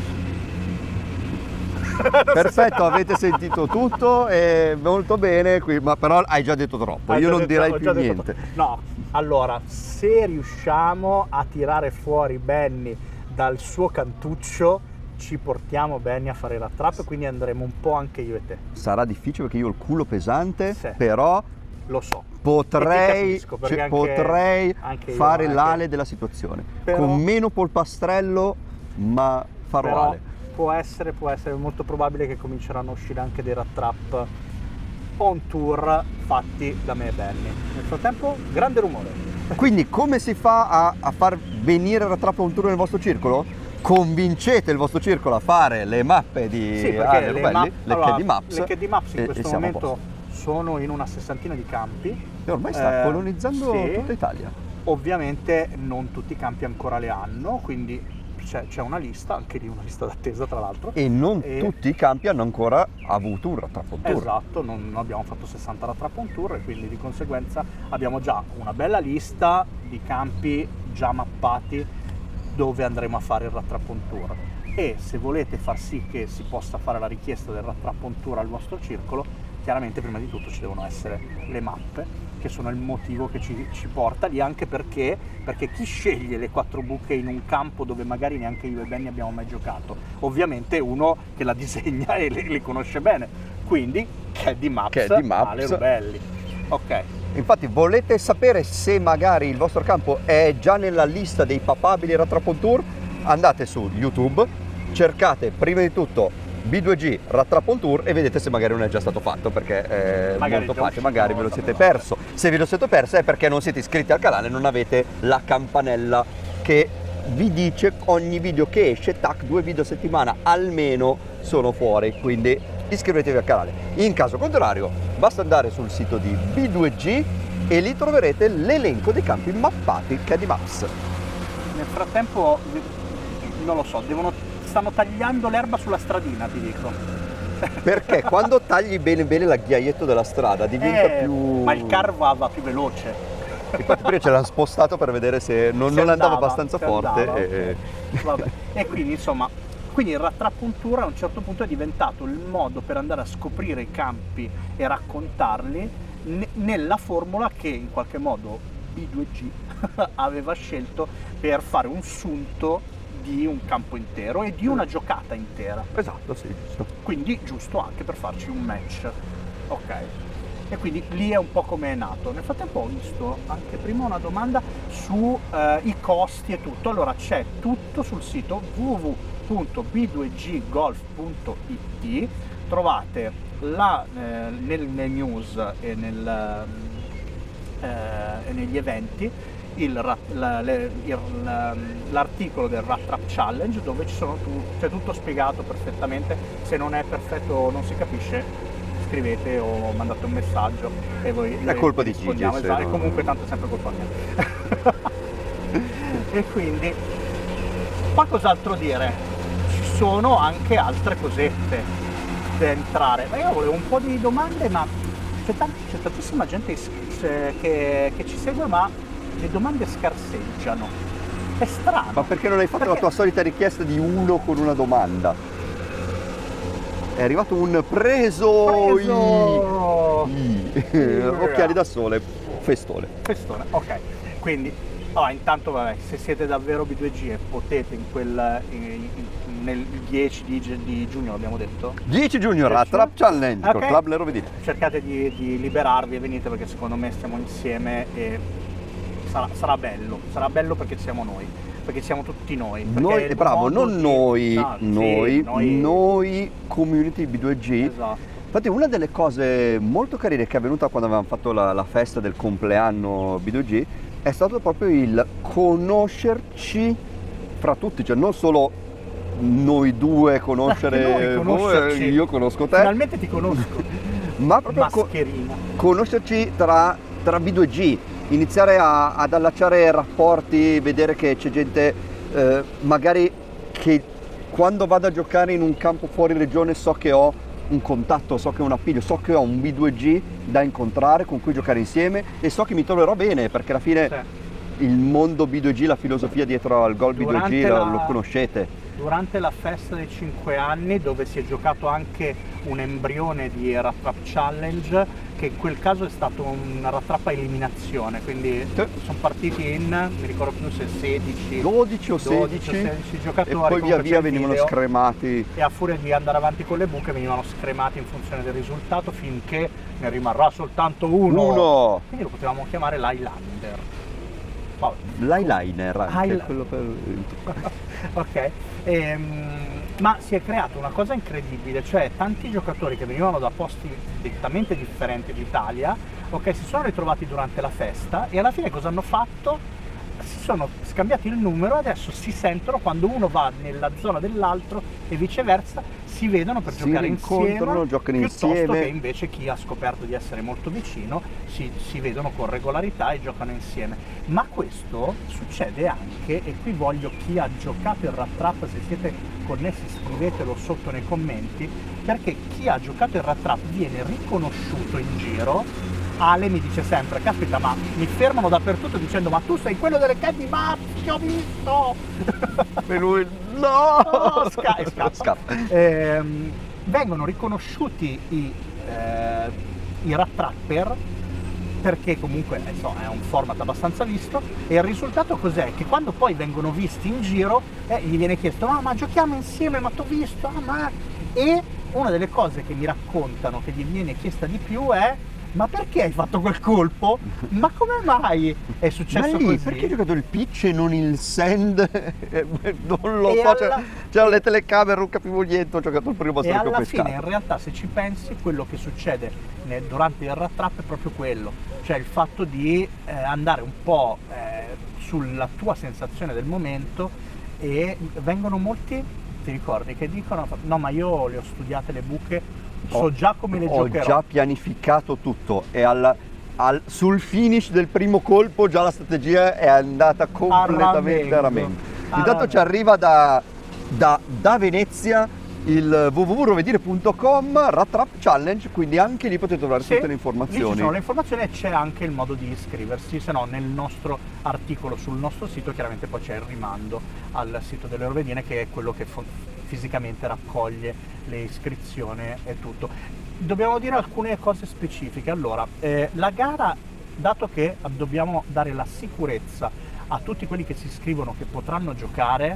Perfetto, avete sentito tutto e molto bene, qui, ma però hai già detto troppo. Hai Io già non detto- direi ho più già detto- niente. No, allora, se riusciamo a tirare fuori Benny dal suo cantuccio, ci portiamo Benny a fare la trap, quindi andremo un po' anche io e te. Sarà difficile perché io ho il culo pesante, Sì. però Lo so. potrei, E ti capisco, perché cioè, anche- potrei anche io, fare anche- l'ale della situazione. Però- Con meno polpastrello, ma farò Però ale. può essere, può essere molto probabile che cominceranno a uscire anche dei rat trap on tour fatti da me e Benny. Nel frattempo, grande rumore. Quindi come si fa a, a far venire Rat Trap on Tour nel vostro circolo? Convincete il vostro circolo a fare le mappe di Sì, perché Ale le, Rubelli, map- le allora, Caddy Maps, le Caddy Maps in e- e questo siamo a momento posto. sono in una sessantina di campi. E ormai sta Eh, colonizzando sì. tutta Italia. Ovviamente non tutti i campi ancora le hanno, quindi c'è, c'è una lista, anche lì una lista d'attesa tra l'altro. E non E- tutti i campi hanno ancora avuto un Rat Trap on Tour. Esatto, non, non abbiamo fatto sessanta Rat Trap on Tour e quindi di conseguenza abbiamo già una bella lista di campi già mappati dove andremo a fare il Rat Trap on Tour. E se volete far sì che si possa fare la richiesta del Rat Trap on Tour al vostro circolo, chiaramente prima di tutto ci devono essere le mappe, che sono il motivo che ci, ci porta lì, anche perché, perché chi sceglie le quattro buche in un campo dove magari neanche io e Benny abbiamo mai giocato? Ovviamente uno che la disegna e le, le conosce bene, quindi Caddy Maps, Caddy Maps. Ale Rubelli. Ok, Infatti, volete sapere se magari il vostro campo è già nella lista dei papabili Rat Trap on Tour? Andate su YouTube, cercate prima di tutto B due G Rat Trap on Tour e vedete se magari non è già stato fatto, perché è Magari molto già facile, uscito, magari ve lo siete sapevate. perso. Se ve lo siete perso è perché non siete iscritti al canale e non avete la campanella che vi dice ogni video che esce, tac, due video a settimana almeno sono fuori, quindi iscrivetevi al canale. In caso contrario basta andare sul sito di B due G e lì troverete l'elenco dei campi mappati Caddy Maps. nel frattempo non lo so, devono, stanno tagliando l'erba sulla stradina, ti dico. Perché quando tagli bene bene la ghiaietto della strada diventa Eh, più... Ma il car va, va più veloce. Infatti prima ce l'hanno spostato per vedere se non, Se non andava andava, abbastanza se forte. andava, E... Vabbè. E quindi insomma, quindi il Rat Trap Puntura a un certo punto è diventato il modo per andare a scoprire i campi e raccontarli ne- nella formula che in qualche modo B due G aveva scelto per fare un sunto di un campo intero e di una giocata intera. Esatto, sì, giusto. Quindi giusto anche per farci un match. Ok. E quindi lì è un po' come è nato. Nel frattempo ho visto anche prima una domanda sui eh, costi e tutto. Allora c'è tutto sul sito w w w punto b due g golf punto i t. Trovate la, eh, nel, nel news e, nel, eh, e negli eventi il, rat- la- le- il- l'articolo del Rat Trap Challenge, dove ci sono tu- c'è tutto spiegato perfettamente. Se non è perfetto o non si capisce, scrivete o mandate un messaggio e voi È colpa di Gigi, rispondiamo. se Esatto, no- e comunque tanto è sempre colpa mia. E quindi ma cos'altro dire? Ci sono anche altre cosette da entrare, ma io volevo un po' di domande, ma c'è, tant- c'è tantissima gente is- se- che, che ci segue, ma le domande scarseggiano. È strano. Ma perché non hai fatto Perché- la tua solita richiesta di uno con una domanda? È arrivato un preso, Preso! i- i- occhiali da sole, festone. Festone, ok. Quindi, oh, intanto vabbè, se siete davvero B due G e potete in quel, in- in- nel dieci di, gi- di giugno, l'abbiamo detto, dieci giugno, Rat Trap Challenge Ok. col Club Le Rovedine. cercate di, di liberarvi e venite, perché secondo me stiamo insieme e sarà, sarà bello, sarà bello perché siamo noi, perché siamo tutti noi. perché Noi, il bravo, modo non di- noi, no, sì, noi, noi- noi community B due G. Esatto. Infatti una delle cose molto carine che è avvenuta quando avevamo fatto la, la festa del compleanno B due G è stato proprio il conoscerci fra tutti, cioè non solo noi due conoscere Anche noi voi, conoscerci. io conosco te, Finalmente ti conosco. ma proprio co- Mascherina. conoscerci tra, tra B due G, iniziare a- ad allacciare rapporti, vedere che c'è gente eh, magari che quando vado a giocare in un campo fuori regione so che ho un contatto, so che ho un appiglio, so che ho un B due G da incontrare, con cui giocare insieme, e so che mi troverò bene, perché alla fine Sì. il mondo B due G, la filosofia dietro al Gol B due G Durante lo, la- lo conoscete. Durante la festa dei cinque anni, dove si è giocato anche un embrione di Rat Trap Challenge, che in quel caso è stato un Rat Trap a eliminazione, quindi Sì. sono partiti in, mi ricordo più se sedici, dodici o dodici o sedici, sedici e giocatori. poi via comunque via c'è il venivano video, scremati. e a furia di andare avanti con le buche venivano scremati in funzione del risultato, finché ne rimarrà soltanto uno. Uno! Quindi lo potevamo chiamare l'Highlander. Vabbè. L'eyeliner anche, Eyel- quello per... Ok, ehm, ma si è creata una cosa incredibile, cioè tanti giocatori che venivano da posti nettamente differenti d'Italia, ok, si sono ritrovati durante la festa e alla fine cosa hanno fatto? Si sono scambiati il numero e adesso si sentono quando uno va nella zona dell'altro e viceversa, si vedono per Si giocare rincontrano, insieme, giocano piuttosto insieme. che invece chi ha scoperto di essere molto vicino si, si vedono con regolarità e giocano insieme. Ma questo succede anche, e qui voglio chi ha giocato il Rat Trap, se siete connessi scrivetelo sotto nei commenti, perché chi ha giocato il Rat Trap viene riconosciuto in giro. Ale mi dice sempre, caspita, ma mi fermano dappertutto dicendo, ma tu sei quello delle candy Maps, ti ho visto! E lui, no! Oh, sca- e scappa. Scappa. Ehm, vengono riconosciuti i, eh, i Rat Trapper, perché comunque eh, so, è un format abbastanza visto, e il risultato cos'è? Che quando poi vengono visti in giro eh, gli viene chiesto, ah, ma giochiamo insieme, ma t'ho visto, ah, ma... E una delle cose che mi raccontano, che gli viene chiesta di più è, ma perché hai fatto quel colpo? Ma come mai è successo Ma lì, così? perché hai giocato il pitch e non il sand? Non lo E so, alla- c'era- c'erano le telecamere, non capivo niente, ho giocato il primo E storico alla pescato. fine in realtà, se ci pensi, quello che succede ne- durante il Rat Trap è proprio quello, cioè il fatto di eh, andare un po' eh, sulla tua sensazione del momento, e vengono molti, ti ricordi, che dicono no, ma io le ho studiate le buche, so Ho- già come le Ho giocherò. già pianificato tutto e al- al- sul finish del primo colpo già la strategia è andata completamente a ramengo. ramengo. A Intanto ramengo. ci arriva da, da- da Venezia il w w w punto rovedire punto com, Rat Trap Challenge, quindi anche lì potete trovare sì, tutte le informazioni. Lì ci sono le informazioni e c'è anche il modo di iscriversi, se no nel nostro articolo sul nostro sito chiaramente poi c'è il rimando al sito delle Rovedine, che è quello che fisicamente raccoglie le iscrizioni e tutto. Dobbiamo dire alcune cose specifiche. Allora, eh, la gara, dato che dobbiamo dare la sicurezza a tutti quelli che si iscrivono che potranno giocare,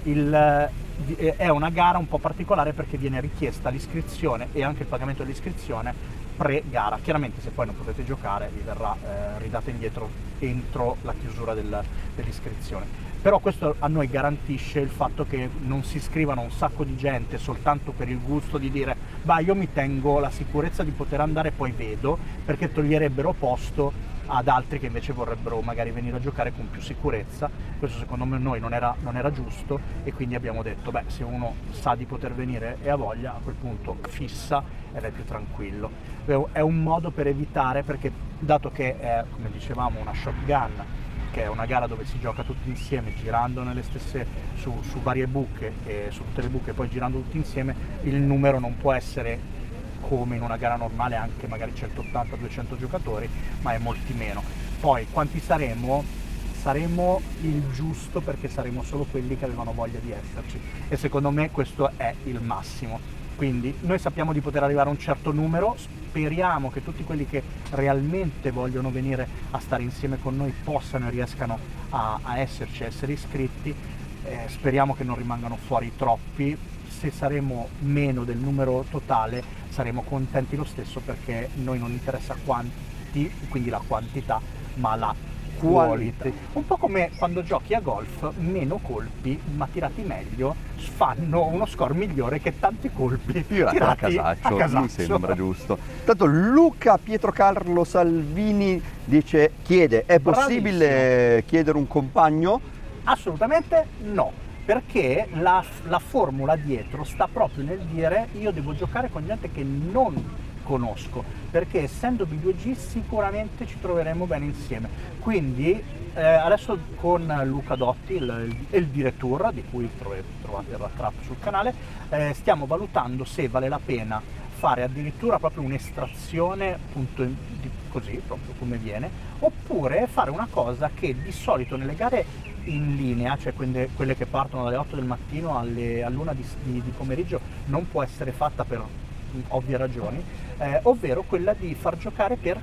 il, è una gara un po' particolare perché viene richiesta l'iscrizione e anche il pagamento dell'iscrizione pre-gara. Chiaramente se poi non potete giocare vi verrà eh, ridata indietro entro la chiusura del, dell'iscrizione. Però questo a noi garantisce il fatto che non si iscrivano un sacco di gente soltanto per il gusto di dire bah, io mi tengo la sicurezza di poter andare e poi vedo, perché toglierebbero posto ad altri che invece vorrebbero magari venire a giocare con più sicurezza. Questo secondo noi non era, non era giusto, e quindi abbiamo detto beh, se uno sa di poter venire e ha voglia, a quel punto fissa ed è più tranquillo. È un modo per evitare, perché dato che è, come dicevamo, una shotgun, che è una gara dove si gioca tutti insieme girando nelle stesse, su, su varie buche e su tutte le buche, poi girando tutti insieme, il numero non può essere come in una gara normale, anche magari centottanta duecento giocatori, ma è molti meno. Poi quanti saremo? Saremo il giusto, perché saremo solo quelli che avevano voglia di esserci, e secondo me questo è il massimo. Quindi noi sappiamo di poter arrivare a un certo numero, speriamo che tutti quelli che realmente vogliono venire a stare insieme con noi possano e riescano a, a esserci, a essere iscritti. Eh, speriamo che non rimangano fuori troppi. Se saremo meno del numero totale saremo contenti lo stesso, perché noi non interessa quanti, quindi la quantità, ma la qualità. Un po' come quando giochi a golf, meno colpi ma tirati meglio fanno uno score migliore che tanti colpi tirati, tirati a, casaccio, a casaccio. Mi sembra giusto. Tanto Luca Pietro Carlo Salvini dice, chiede, è possibile Bravissimo. chiedere un compagno? Assolutamente no, perché la, la formula dietro sta proprio nel dire io devo giocare con gente che non conosco, perché essendo B due G sicuramente ci troveremo bene insieme. Quindi eh, adesso con Luca Dotti, il, il, il direttore di cui trovate, trovate il Rat Trap sul canale, eh, stiamo valutando se vale la pena fare addirittura proprio un'estrazione appunto di, così proprio come viene, oppure fare una cosa che di solito nelle gare in linea, cioè quelle, quelle che partono dalle otto del mattino alle, all'una di, di, di pomeriggio, non può essere fatta per ovvie ragioni, eh, ovvero quella di far giocare per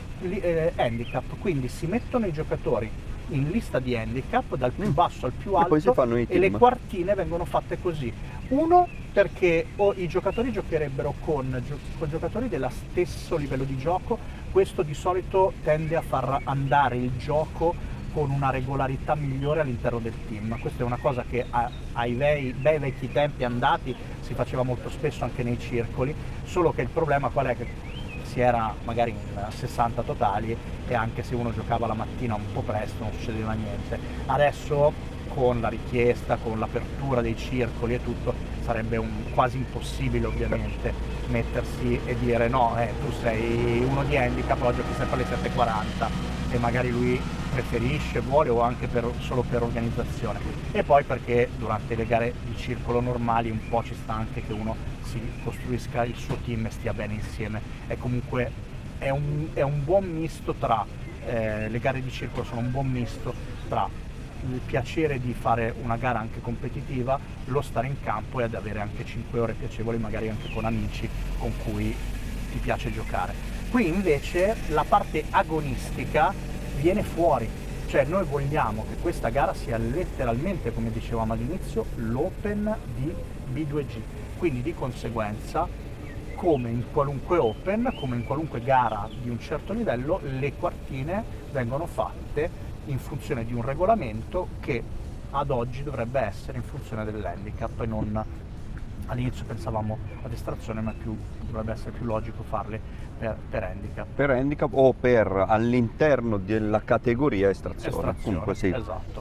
eh, handicap. Quindi si mettono i giocatori in lista di handicap dal più basso al più alto, e, e le quartine vengono fatte così. Uno, perché o i giocatori giocherebbero con, gio con giocatori dello stesso livello di gioco. Questo di solito tende a far andare il gioco con una regolarità migliore all'interno del team. Questa è una cosa che a, ai bei, bei vecchi tempi andati si faceva molto spesso anche nei circoli, solo che il problema qual è? Che si era magari in sessanta totali, e anche se uno giocava la mattina un po' presto non succedeva niente. Adesso con la richiesta, con l'apertura dei circoli e tutto, sarebbe un, quasi impossibile ovviamente mettersi e dire no, eh, tu sei uno di handicap, però giochi sempre alle sette e quaranta, e magari lui preferisce, vuole, o anche per, solo per organizzazione. E poi perché durante le gare di circolo normali un po' ci sta anche che uno si costruisca il suo team e stia bene insieme. È comunque è un, è un buon misto tra eh, le gare di circolo sono un buon misto tra il piacere di fare una gara anche competitiva, lo stare in campo e ad avere anche cinque ore piacevoli, magari anche con amici con cui ti piace giocare. Qui invece la parte agonistica viene fuori, cioè noi vogliamo che questa gara sia letteralmente, come dicevamo all'inizio, l'open di B due G, quindi di conseguenza, come in qualunque open, come in qualunque gara di un certo livello, le quartine vengono fatte in funzione di un regolamento che ad oggi dovrebbe essere in funzione dell'handicap, e non, all'inizio pensavamo ad estrazione, ma più, dovrebbe essere più logico farle per, per handicap. Per handicap o per all'interno della categoria estrazione. estrazione Comunque sì. Esatto.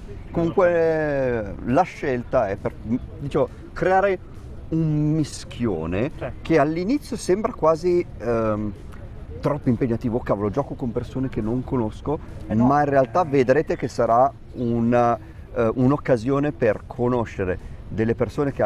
Comunque la scelta è per, diciamo, creare un mischione sì. che all'inizio sembra quasi ehm, troppo impegnativo. Cavolo, gioco con persone che non conosco, eh no. ma in realtà vedrete che sarà una, uh, un'occasione per conoscere delle persone che hanno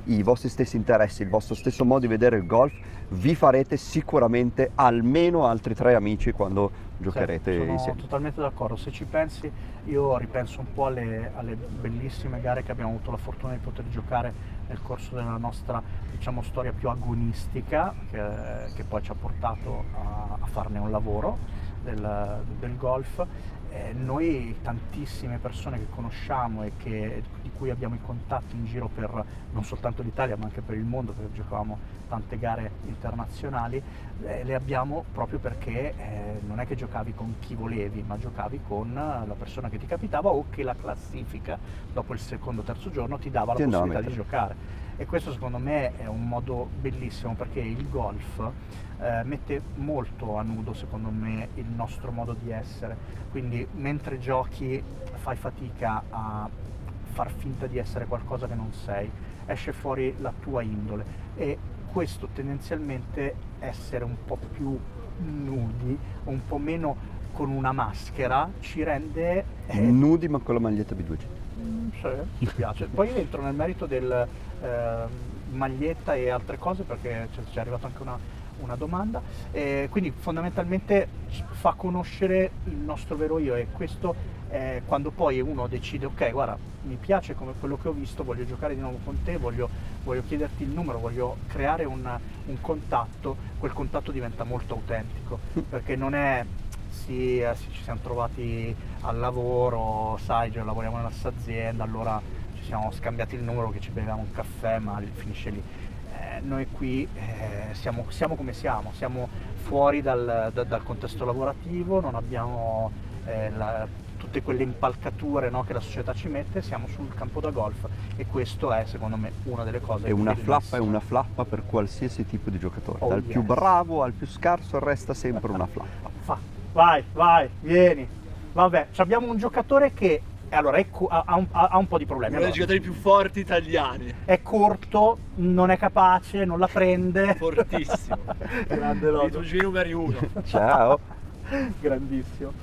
i vostri stessi interessi, il vostro stesso modo di vedere il golf, vi farete sicuramente almeno altri tre amici quando giocherete sì, sono insieme. totalmente d'accordo. Se ci pensi, io ripenso un po' alle, alle bellissime gare che abbiamo avuto la fortuna di poter giocare nel corso della nostra, diciamo, storia più agonistica, che, che poi ci ha portato a, a farne un lavoro del, del golf. Eh, noi, tantissime persone che conosciamo e che, di cui abbiamo i contatti in giro per non soltanto l'Italia ma anche per il mondo, perché giocavamo tante gare internazionali, eh, le abbiamo proprio perché eh, non è che giocavi con chi volevi, ma giocavi con la persona che ti capitava o che la classifica dopo il secondo o terzo giorno ti dava la Ti possibilità andava a di giocare. E questo secondo me è un modo bellissimo, perché il golf eh, mette molto a nudo, secondo me, il nostro modo di essere. Quindi mentre giochi fai fatica a far finta di essere qualcosa che non sei, esce fuori la tua indole, e questo tendenzialmente, essere un po' più nudi, un po' meno con una maschera, ci rende eh, Nudi ma con la maglietta B due G. Mm, sì, mi piace. Poi entro nel merito del eh, maglietta e altre cose, perché ci è arrivata anche una, una domanda. E quindi fondamentalmente fa conoscere il nostro vero io, e questo è quando poi uno decide: ok, guarda, mi piace come quello che ho visto, voglio giocare di nuovo con te, voglio, voglio chiederti il numero, voglio creare un, un contatto. Quel contatto diventa molto autentico, perché non è sì, eh, sì, ci siamo trovati al lavoro, sai, già lavoriamo nella stessa azienda, allora ci siamo scambiati il numero che ci beviamo un caffè, ma finisce lì. Eh, noi qui eh, siamo, siamo come siamo, siamo fuori dal, da, dal contesto lavorativo, non abbiamo eh, la, tutte quelle impalcature, no, che la società ci mette, siamo sul campo da golf, e questo è secondo me una delle cose. E una bellissime. flappa è una flappa per qualsiasi tipo di giocatore, Oh, dal yes. più bravo al più scarso resta sempre una flappa. Fa. Vai, vai, vieni. Vabbè, abbiamo un giocatore che allora è, ha, ha, un, ha un po' di problemi. Uno Allora, dei giocatori più forti italiani. è corto, non è capace, non la prende. Fortissimo. Grande I Lodo. tuoi numeri uno. Ciao! Grandissimo.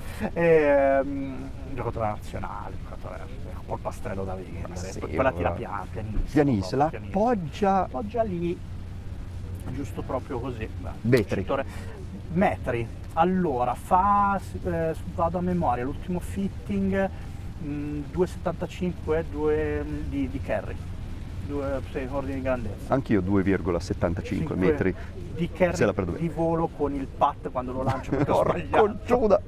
Ehm, giocatore nazionale, giocatore un po' il pastrello da vendere. sì, Quella tira ora. pian, pianissimo. Pianissima, proprio, pianissimo. poggia Poggia lì, giusto proprio così. Metri. Giocatore- Metri. Allora, fa, eh, vado a memoria, l'ultimo fitting mh, due virgola settantacinque, due di, di carry, due sì, ordini di grandezza. anch'io due virgola settantacinque Cinque metri. di Se carry la prendo bene. di volo con il putt quando lo lancio perché ho Porca sbagliato. Giuda!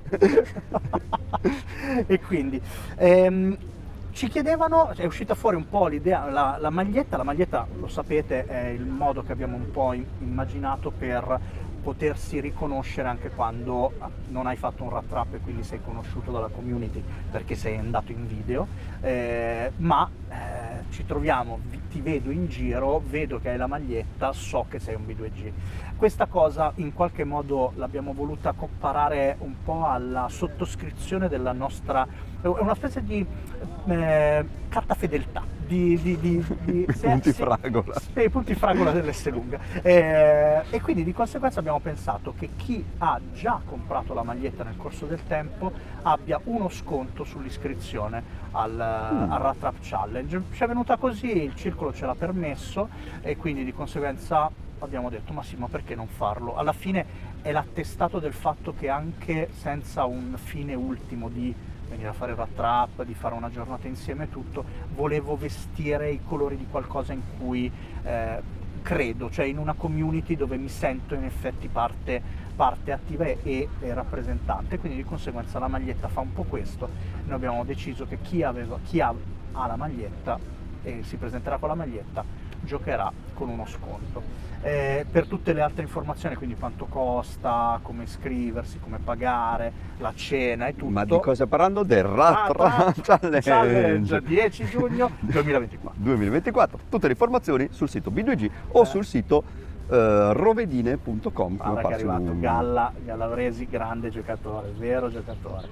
E quindi ehm, ci chiedevano, è uscita fuori un po' l'idea, la, la maglietta, la maglietta lo sapete è il modo che abbiamo un po' in- immaginato per potersi riconoscere anche quando non hai fatto un rat trap e quindi sei conosciuto dalla community perché sei andato in video, eh, ma eh, ci troviamo, vi- ti vedo in giro, vedo che hai la maglietta, so che sei un B due G. Questa cosa in qualche modo l'abbiamo voluta comparare un po' alla sottoscrizione della nostra, è una specie di eh, carta fedeltà, di, di, di, di se- Punti se- fragola. sì, punti fragola dell'S lunga. Eh, e quindi di conseguenza abbiamo pensato che chi ha già comprato la maglietta nel corso del tempo abbia uno sconto sull'iscrizione al, al Rat Trap Challenge. Ci è venuta così, il circolo ce l'ha permesso, e quindi di conseguenza abbiamo detto: ma sì, ma perché non farlo? Alla fine è l'attestato del fatto che anche senza un fine ultimo di venire a fare il rat trap, di fare una giornata insieme e tutto, volevo vestire i colori di qualcosa in cui eh, credo, cioè in una community dove mi sento in effetti parte, parte attiva e, e rappresentante, quindi di conseguenza la maglietta fa un po' questo. Noi abbiamo deciso che chi, aveva, chi ha, ha la maglietta e si presenterà con la maglietta giocherà con uno sconto. Eh, per tutte le altre informazioni, quindi quanto costa, come iscriversi, come pagare, la cena e tutto, Ma di cosa parlando? Del Rat Trap Challenge Challenge dieci giugno duemilaventiquattro. duemilaventiquattro. Tutte le informazioni sul sito B due G o Eh. sul sito eh, rovedine punto com. Guarda che è arrivato Galla, Gallavresi, grande giocatore, vero giocatore.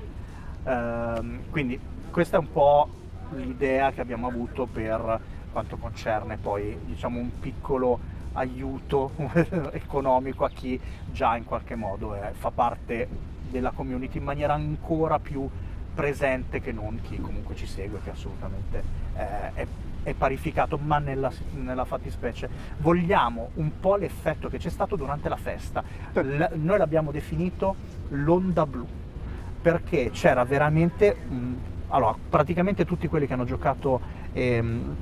Ehm, quindi questa è un po' l'idea che abbiamo avuto per quanto concerne poi, diciamo, un piccolo aiuto economico a chi già in qualche modo è, fa parte della community in maniera ancora più presente che non chi comunque ci segue, che assolutamente eh, è è parificato, ma nella, nella fattispecie vogliamo un po' l'effetto che c'è stato durante la festa. L- noi l'abbiamo definito l'onda blu, perché c'era veramente, mh, allora, praticamente tutti quelli che hanno giocato ehm,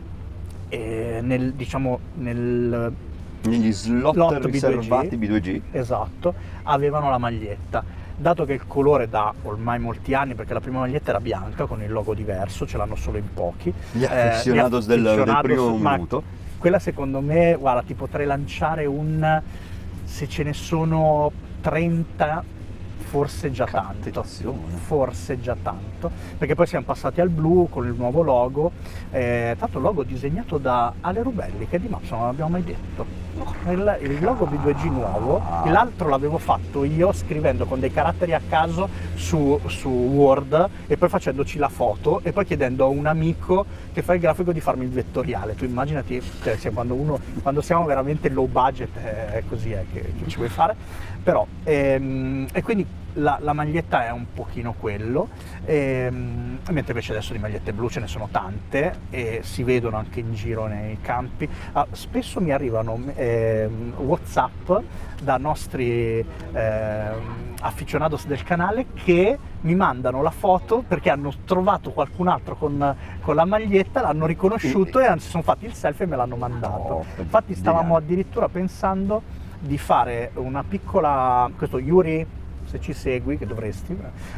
eh, nel, diciamo, nel Negli slot Lot riservati B B due G. esatto, avevano la maglietta. Dato che il colore da ormai molti anni, perché la prima maglietta era bianca con il logo diverso, ce l'hanno solo in pochi. Gli aficionados del, del primo ma minuto. Quella secondo me, guarda, ti potrei lanciare un... se ce ne sono trenta, forse già tanto, Attenzione. forse già tanto, perché poi siamo passati al blu con il nuovo logo, eh, tanto logo disegnato da Ale Rubelli, che di Maps non l'abbiamo mai detto. Il, il logo B due G nuovo, l'altro l'avevo fatto io scrivendo con dei caratteri a caso su, su Word e poi facendoci la foto e poi chiedendo a un amico che fa il grafico di farmi il vettoriale. Tu immaginati, cioè, quando, uno, quando siamo veramente low budget è così è che, che ci vuoi fare, però ehm, e quindi la, la maglietta è un pochino quello, ehm, mentre invece adesso di magliette blu ce ne sono tante e si vedono anche in giro nei campi. Ah, spesso mi arrivano ehm, WhatsApp da nostri ehm, aficionados del canale che mi mandano la foto perché hanno trovato qualcun altro con, con la maglietta, l'hanno riconosciuto e si sono fatti il selfie e me l'hanno mandato. Oh, Infatti stavamo addirittura pensando di fare una piccola, questo Yuri, se ci segui, che dovresti,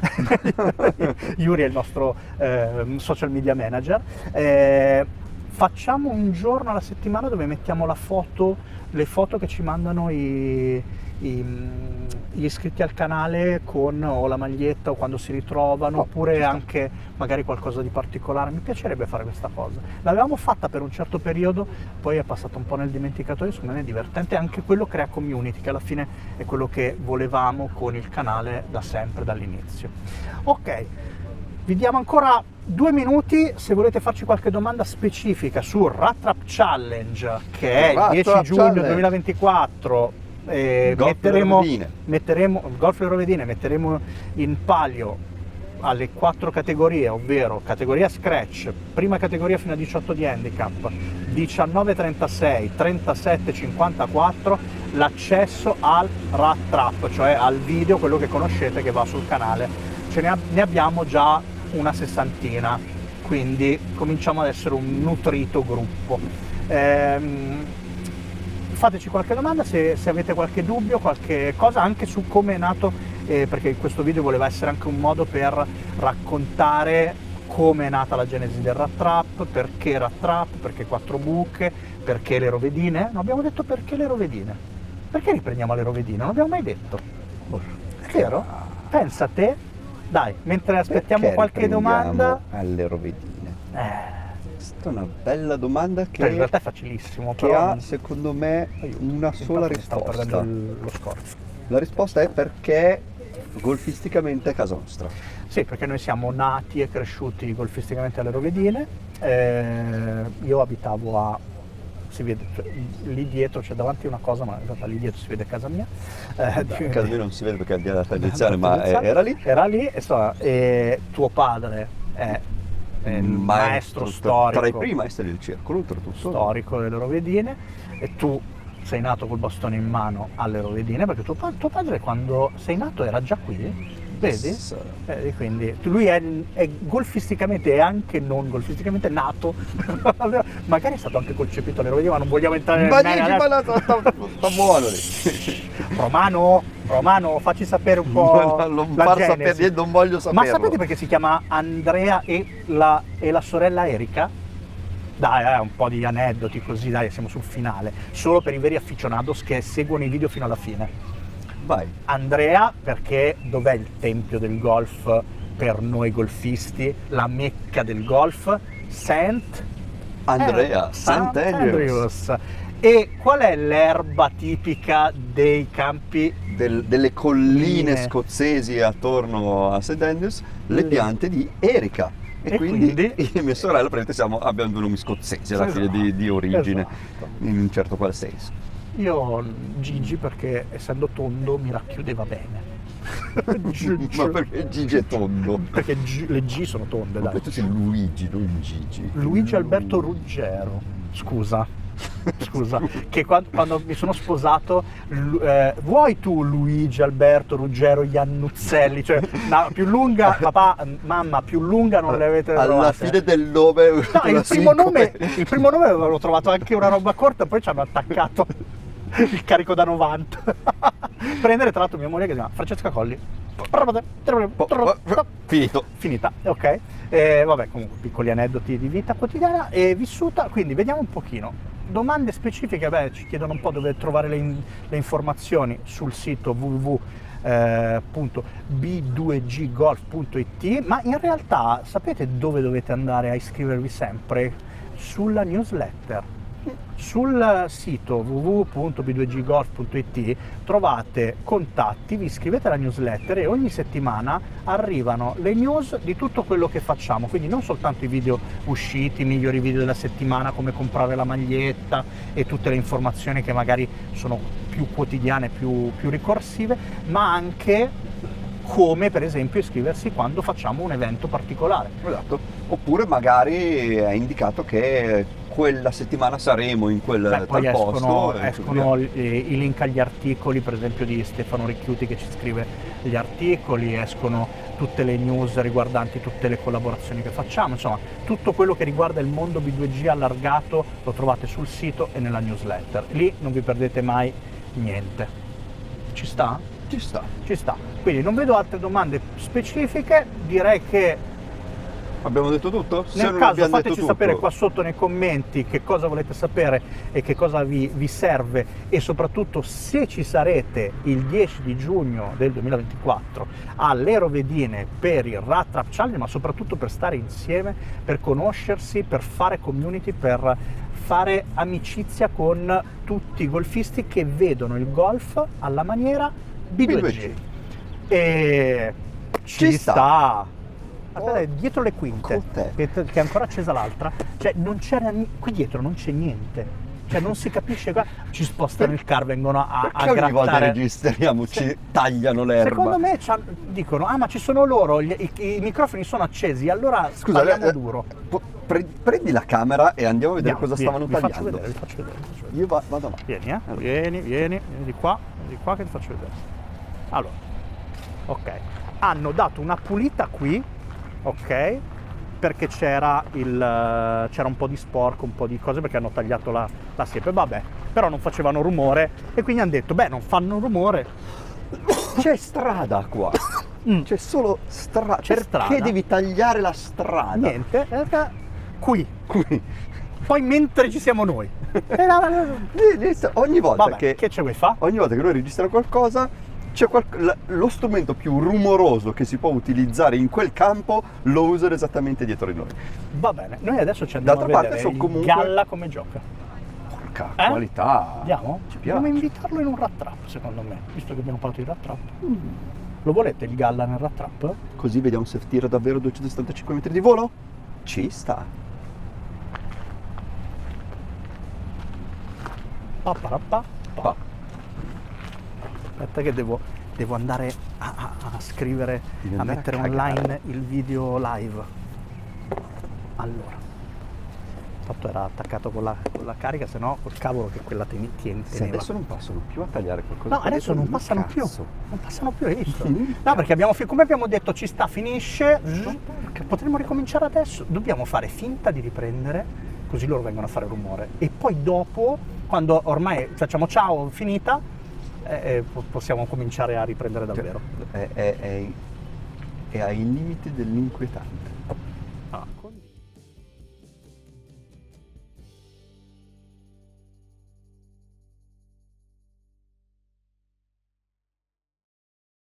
Yuri è il nostro eh, social media manager, eh, facciamo un giorno alla settimana dove mettiamo la foto, le foto che ci mandano i, i, gli iscritti al canale con o la maglietta o quando si ritrovano, oh, oppure anche magari qualcosa di particolare. Mi piacerebbe fare questa cosa. L'avevamo fatta per un certo periodo, poi è passato un po' nel dimenticatoio, secondo me è divertente, anche quello crea community, che alla fine è quello che volevamo con il canale da sempre, dall'inizio. Ok, vi diamo ancora due minuti se volete farci qualche domanda specifica su Rat Trap Challenge, che è il Rat dieci Trap giugno Challenge. duemilaventiquattro. Eh, Golf metteremo, le Rovedine. metteremo Golf le Rovedine, metteremo in palio alle quattro categorie, ovvero categoria Scratch, prima categoria fino a diciotto di handicap, diciannove trentasei, trentasette cinquantaquattro, l'accesso al Rat Trap, cioè al video, quello che conoscete che va sul canale. Ce ne, ab- ne abbiamo già una sessantina, quindi cominciamo ad essere un nutrito gruppo. Ehm, fateci qualche domanda se, se avete qualche dubbio, qualche cosa anche su come è nato, eh, perché questo video voleva essere anche un modo per raccontare come è nata la genesi del Rat Trap, perché Rat Trap, perché quattro buche, perché le rovedine. Non abbiamo detto perché le rovedine. Perché riprendiamo le rovedine? Non abbiamo mai detto. È vero? Pensa a te. Dai, mentre aspettiamo Perché qualche domanda. alle rovedine? Eh, Questa è una bella domanda che, cioè, in realtà è facilissimo, che però ha secondo me una sola intanto mi stavo risposta. perdendo il- lo scorcio. La risposta è perché golfisticamente è casa nostra. Sì, perché noi siamo nati e cresciuti golfisticamente alle Rovedine. Eh, io abitavo a, si vede, cioè, lì dietro c'è davanti una cosa, ma in realtà lì dietro si vede casa mia. Eh, Beh, a casa mia non si vede perché è al di là della tangenziale, dalla ma tangenziale. eh, era lì. Era lì e, so, e tuo padre è, è il maestro, storico. Tra i primi maestri del circolo, oltretutto. Storico delle Rovedine, e tu sei nato col bastone in mano alle Rovedine, perché tuo, pa- tuo padre quando sei nato era già qui, vedi? Yes. Vedi, quindi lui è, è golfisticamente e anche non golfisticamente nato, magari è stato anche concepito alle Rovedine, ma non vogliamo entrare nel Ma merito dici, adesso. ma no, sta, sta buono lì. Romano, Romano, facci sapere un po' Ma non la far genesi. sapere niente, non voglio Ma saperlo. sapete perché si chiama Andrea e la, e la sorella Erika? Dai, eh, un po' di aneddoti così, dai, siamo sul finale. Solo per i veri aficionados che seguono i video fino alla fine. Vai. Andrea, perché dov'è il tempio del golf per noi golfisti? La mecca del golf? Saint Andrea, eh, Saint Andrews. E qual è l'erba tipica dei campi? Del- delle colline Colline. scozzesi attorno a Saint Andrews, le Le- piante di Erica. E, E quindi, quindi? io e mia sorella praticamente siamo, abbiamo due nomi scozzesi alla fine di, di origine, Esatto. in un certo qual senso. Io Gigi perché essendo tondo mi racchiudeva bene. Ma perché Gigi è tondo? Perché G- le G sono tonde, Ma dai. tu sei Luigi, non Gigi. Luigi Alberto Ruggero, scusa. Scusa, che quando, quando mi sono sposato, lu- eh, vuoi tu Luigi Alberto Ruggero Iannuzzelli? Cioè, no, più lunga, papà, mamma, più lunga non le avete Alla trovate. fine del nome... No, una il primo, nome, sincope. il primo nome avevo trovato anche una roba corta, poi ci hanno attaccato il carico da novanta. Prendere tra l'altro mia moglie che si chiama Francesca Colli. Finito. Finita, ok. Eh, vabbè, comunque piccoli aneddoti di vita quotidiana e vissuta, quindi vediamo un pochino. Domande specifiche, beh, ci chiedono un po' dove trovare le, in- le informazioni sul sito w w w punto b due g golf punto i t, ma in realtà sapete dove dovete andare a iscrivervi sempre? Sulla newsletter. Sul sito w w w punto b due g golf punto i t trovate contatti, vi iscrivete alla newsletter e ogni settimana arrivano le news di tutto quello che facciamo, quindi non soltanto i video usciti, i migliori video della settimana, come comprare la maglietta e tutte le informazioni che magari sono più quotidiane, più, più ricorsive, ma anche come per esempio iscriversi quando facciamo un evento particolare. Esatto. Oppure magari è indicato che quella settimana saremo in quel Beh, poi tal escono, posto. e escono i, i link agli articoli, per esempio di Stefano Ricchiuti che ci scrive gli articoli, escono tutte le news riguardanti tutte le collaborazioni che facciamo, insomma tutto quello che riguarda il mondo B due G allargato lo trovate sul sito e nella newsletter, lì non vi perdete mai niente. Ci sta? Ci sta. Ci sta. Quindi non vedo altre domande specifiche, direi che Abbiamo detto tutto? Se nel non caso abbiamo fateci detto sapere tutto, qua sotto nei commenti che cosa volete sapere e che cosa vi, vi serve, e soprattutto se ci sarete il dieci di giugno del duemilaventiquattro alle Rovedine per il Rat Trap Challenge, ma soprattutto per stare insieme, per conoscersi, per fare community, per fare amicizia con tutti i golfisti che vedono il golf alla maniera B due G. B due G. E ci, Ci sta. sta. Aspetta, dietro le quinte, Cot'è? che, che è ancora accesa l'altra, cioè non c'era ni- qui dietro non c'è niente, cioè non si capisce qua, ci spostano il car, vengono a, a perché ogni volta grattare. registriamo Sì. ci tagliano l'erba? Secondo me c'han- dicono, ah ma ci sono loro, gli- i, i microfoni sono accesi, allora Scusa, spariamo eh, duro. po- pre- prendi la camera e andiamo a vedere Andiamo, cosa vieni, stavano vi faccio tagliando. vedere, vi faccio vedere, vi faccio vedere. Io va- vado là. Vieni, eh? Allora. Vieni, vieni, vieni di qua, vieni di qua che ti faccio vedere. Allora, ok, hanno dato una pulita qui, ok, perché c'era il c'era un po' di sporco, un po' di cose, perché hanno tagliato la, la siepe, vabbè, però non facevano rumore e quindi hanno detto, beh, non fanno rumore. C'è strada qua. Mm. C'è solo strada. C'è Perché strada. devi tagliare la strada? Niente, perché qui, Qui. poi mentre ci siamo noi. E la- Lì- lì sta- Ogni volta Vabbè, che, che ce vuoi fa? ogni volta che noi registriamo qualcosa, c'è qual- la- lo strumento più rumoroso che si può utilizzare in quel campo lo usano esattamente dietro di noi. Va bene, noi adesso ci andiamo D'altra a parte vedere sono il comunque- Galla come gioca. Porca Eh? qualità! Andiamo? Ci Dobbiamo piace. invitarlo in un rat trap, secondo me, visto che abbiamo parlato di rat trap. Lo volete il Galla nel rat trap? Così vediamo se tira davvero duecentosettantacinque metri di volo? Ci sta. Paparappa. Pa. Aspetta che devo, devo andare a, a- a scrivere, Devi a andare a mettere cagare. online il video live. Allora, fatto era attaccato con la, con la carica, se no col cavolo che quella ten- tien- Se teneva. adesso non passano più a tagliare qualcosa. No, qua adesso dietro, non passano più, cazzo. non passano più, hai visto? Mm. No, perché abbiamo, fi- come abbiamo detto, ci sta, finisce, che potremmo ricominciare adesso, dobbiamo fare finta di riprendere, così loro vengono a fare rumore, e poi dopo, quando ormai facciamo ciao, finita, eh, eh, po- possiamo cominciare a riprendere davvero. È, è- è- è ai limiti dell'inquietante. Ah, con-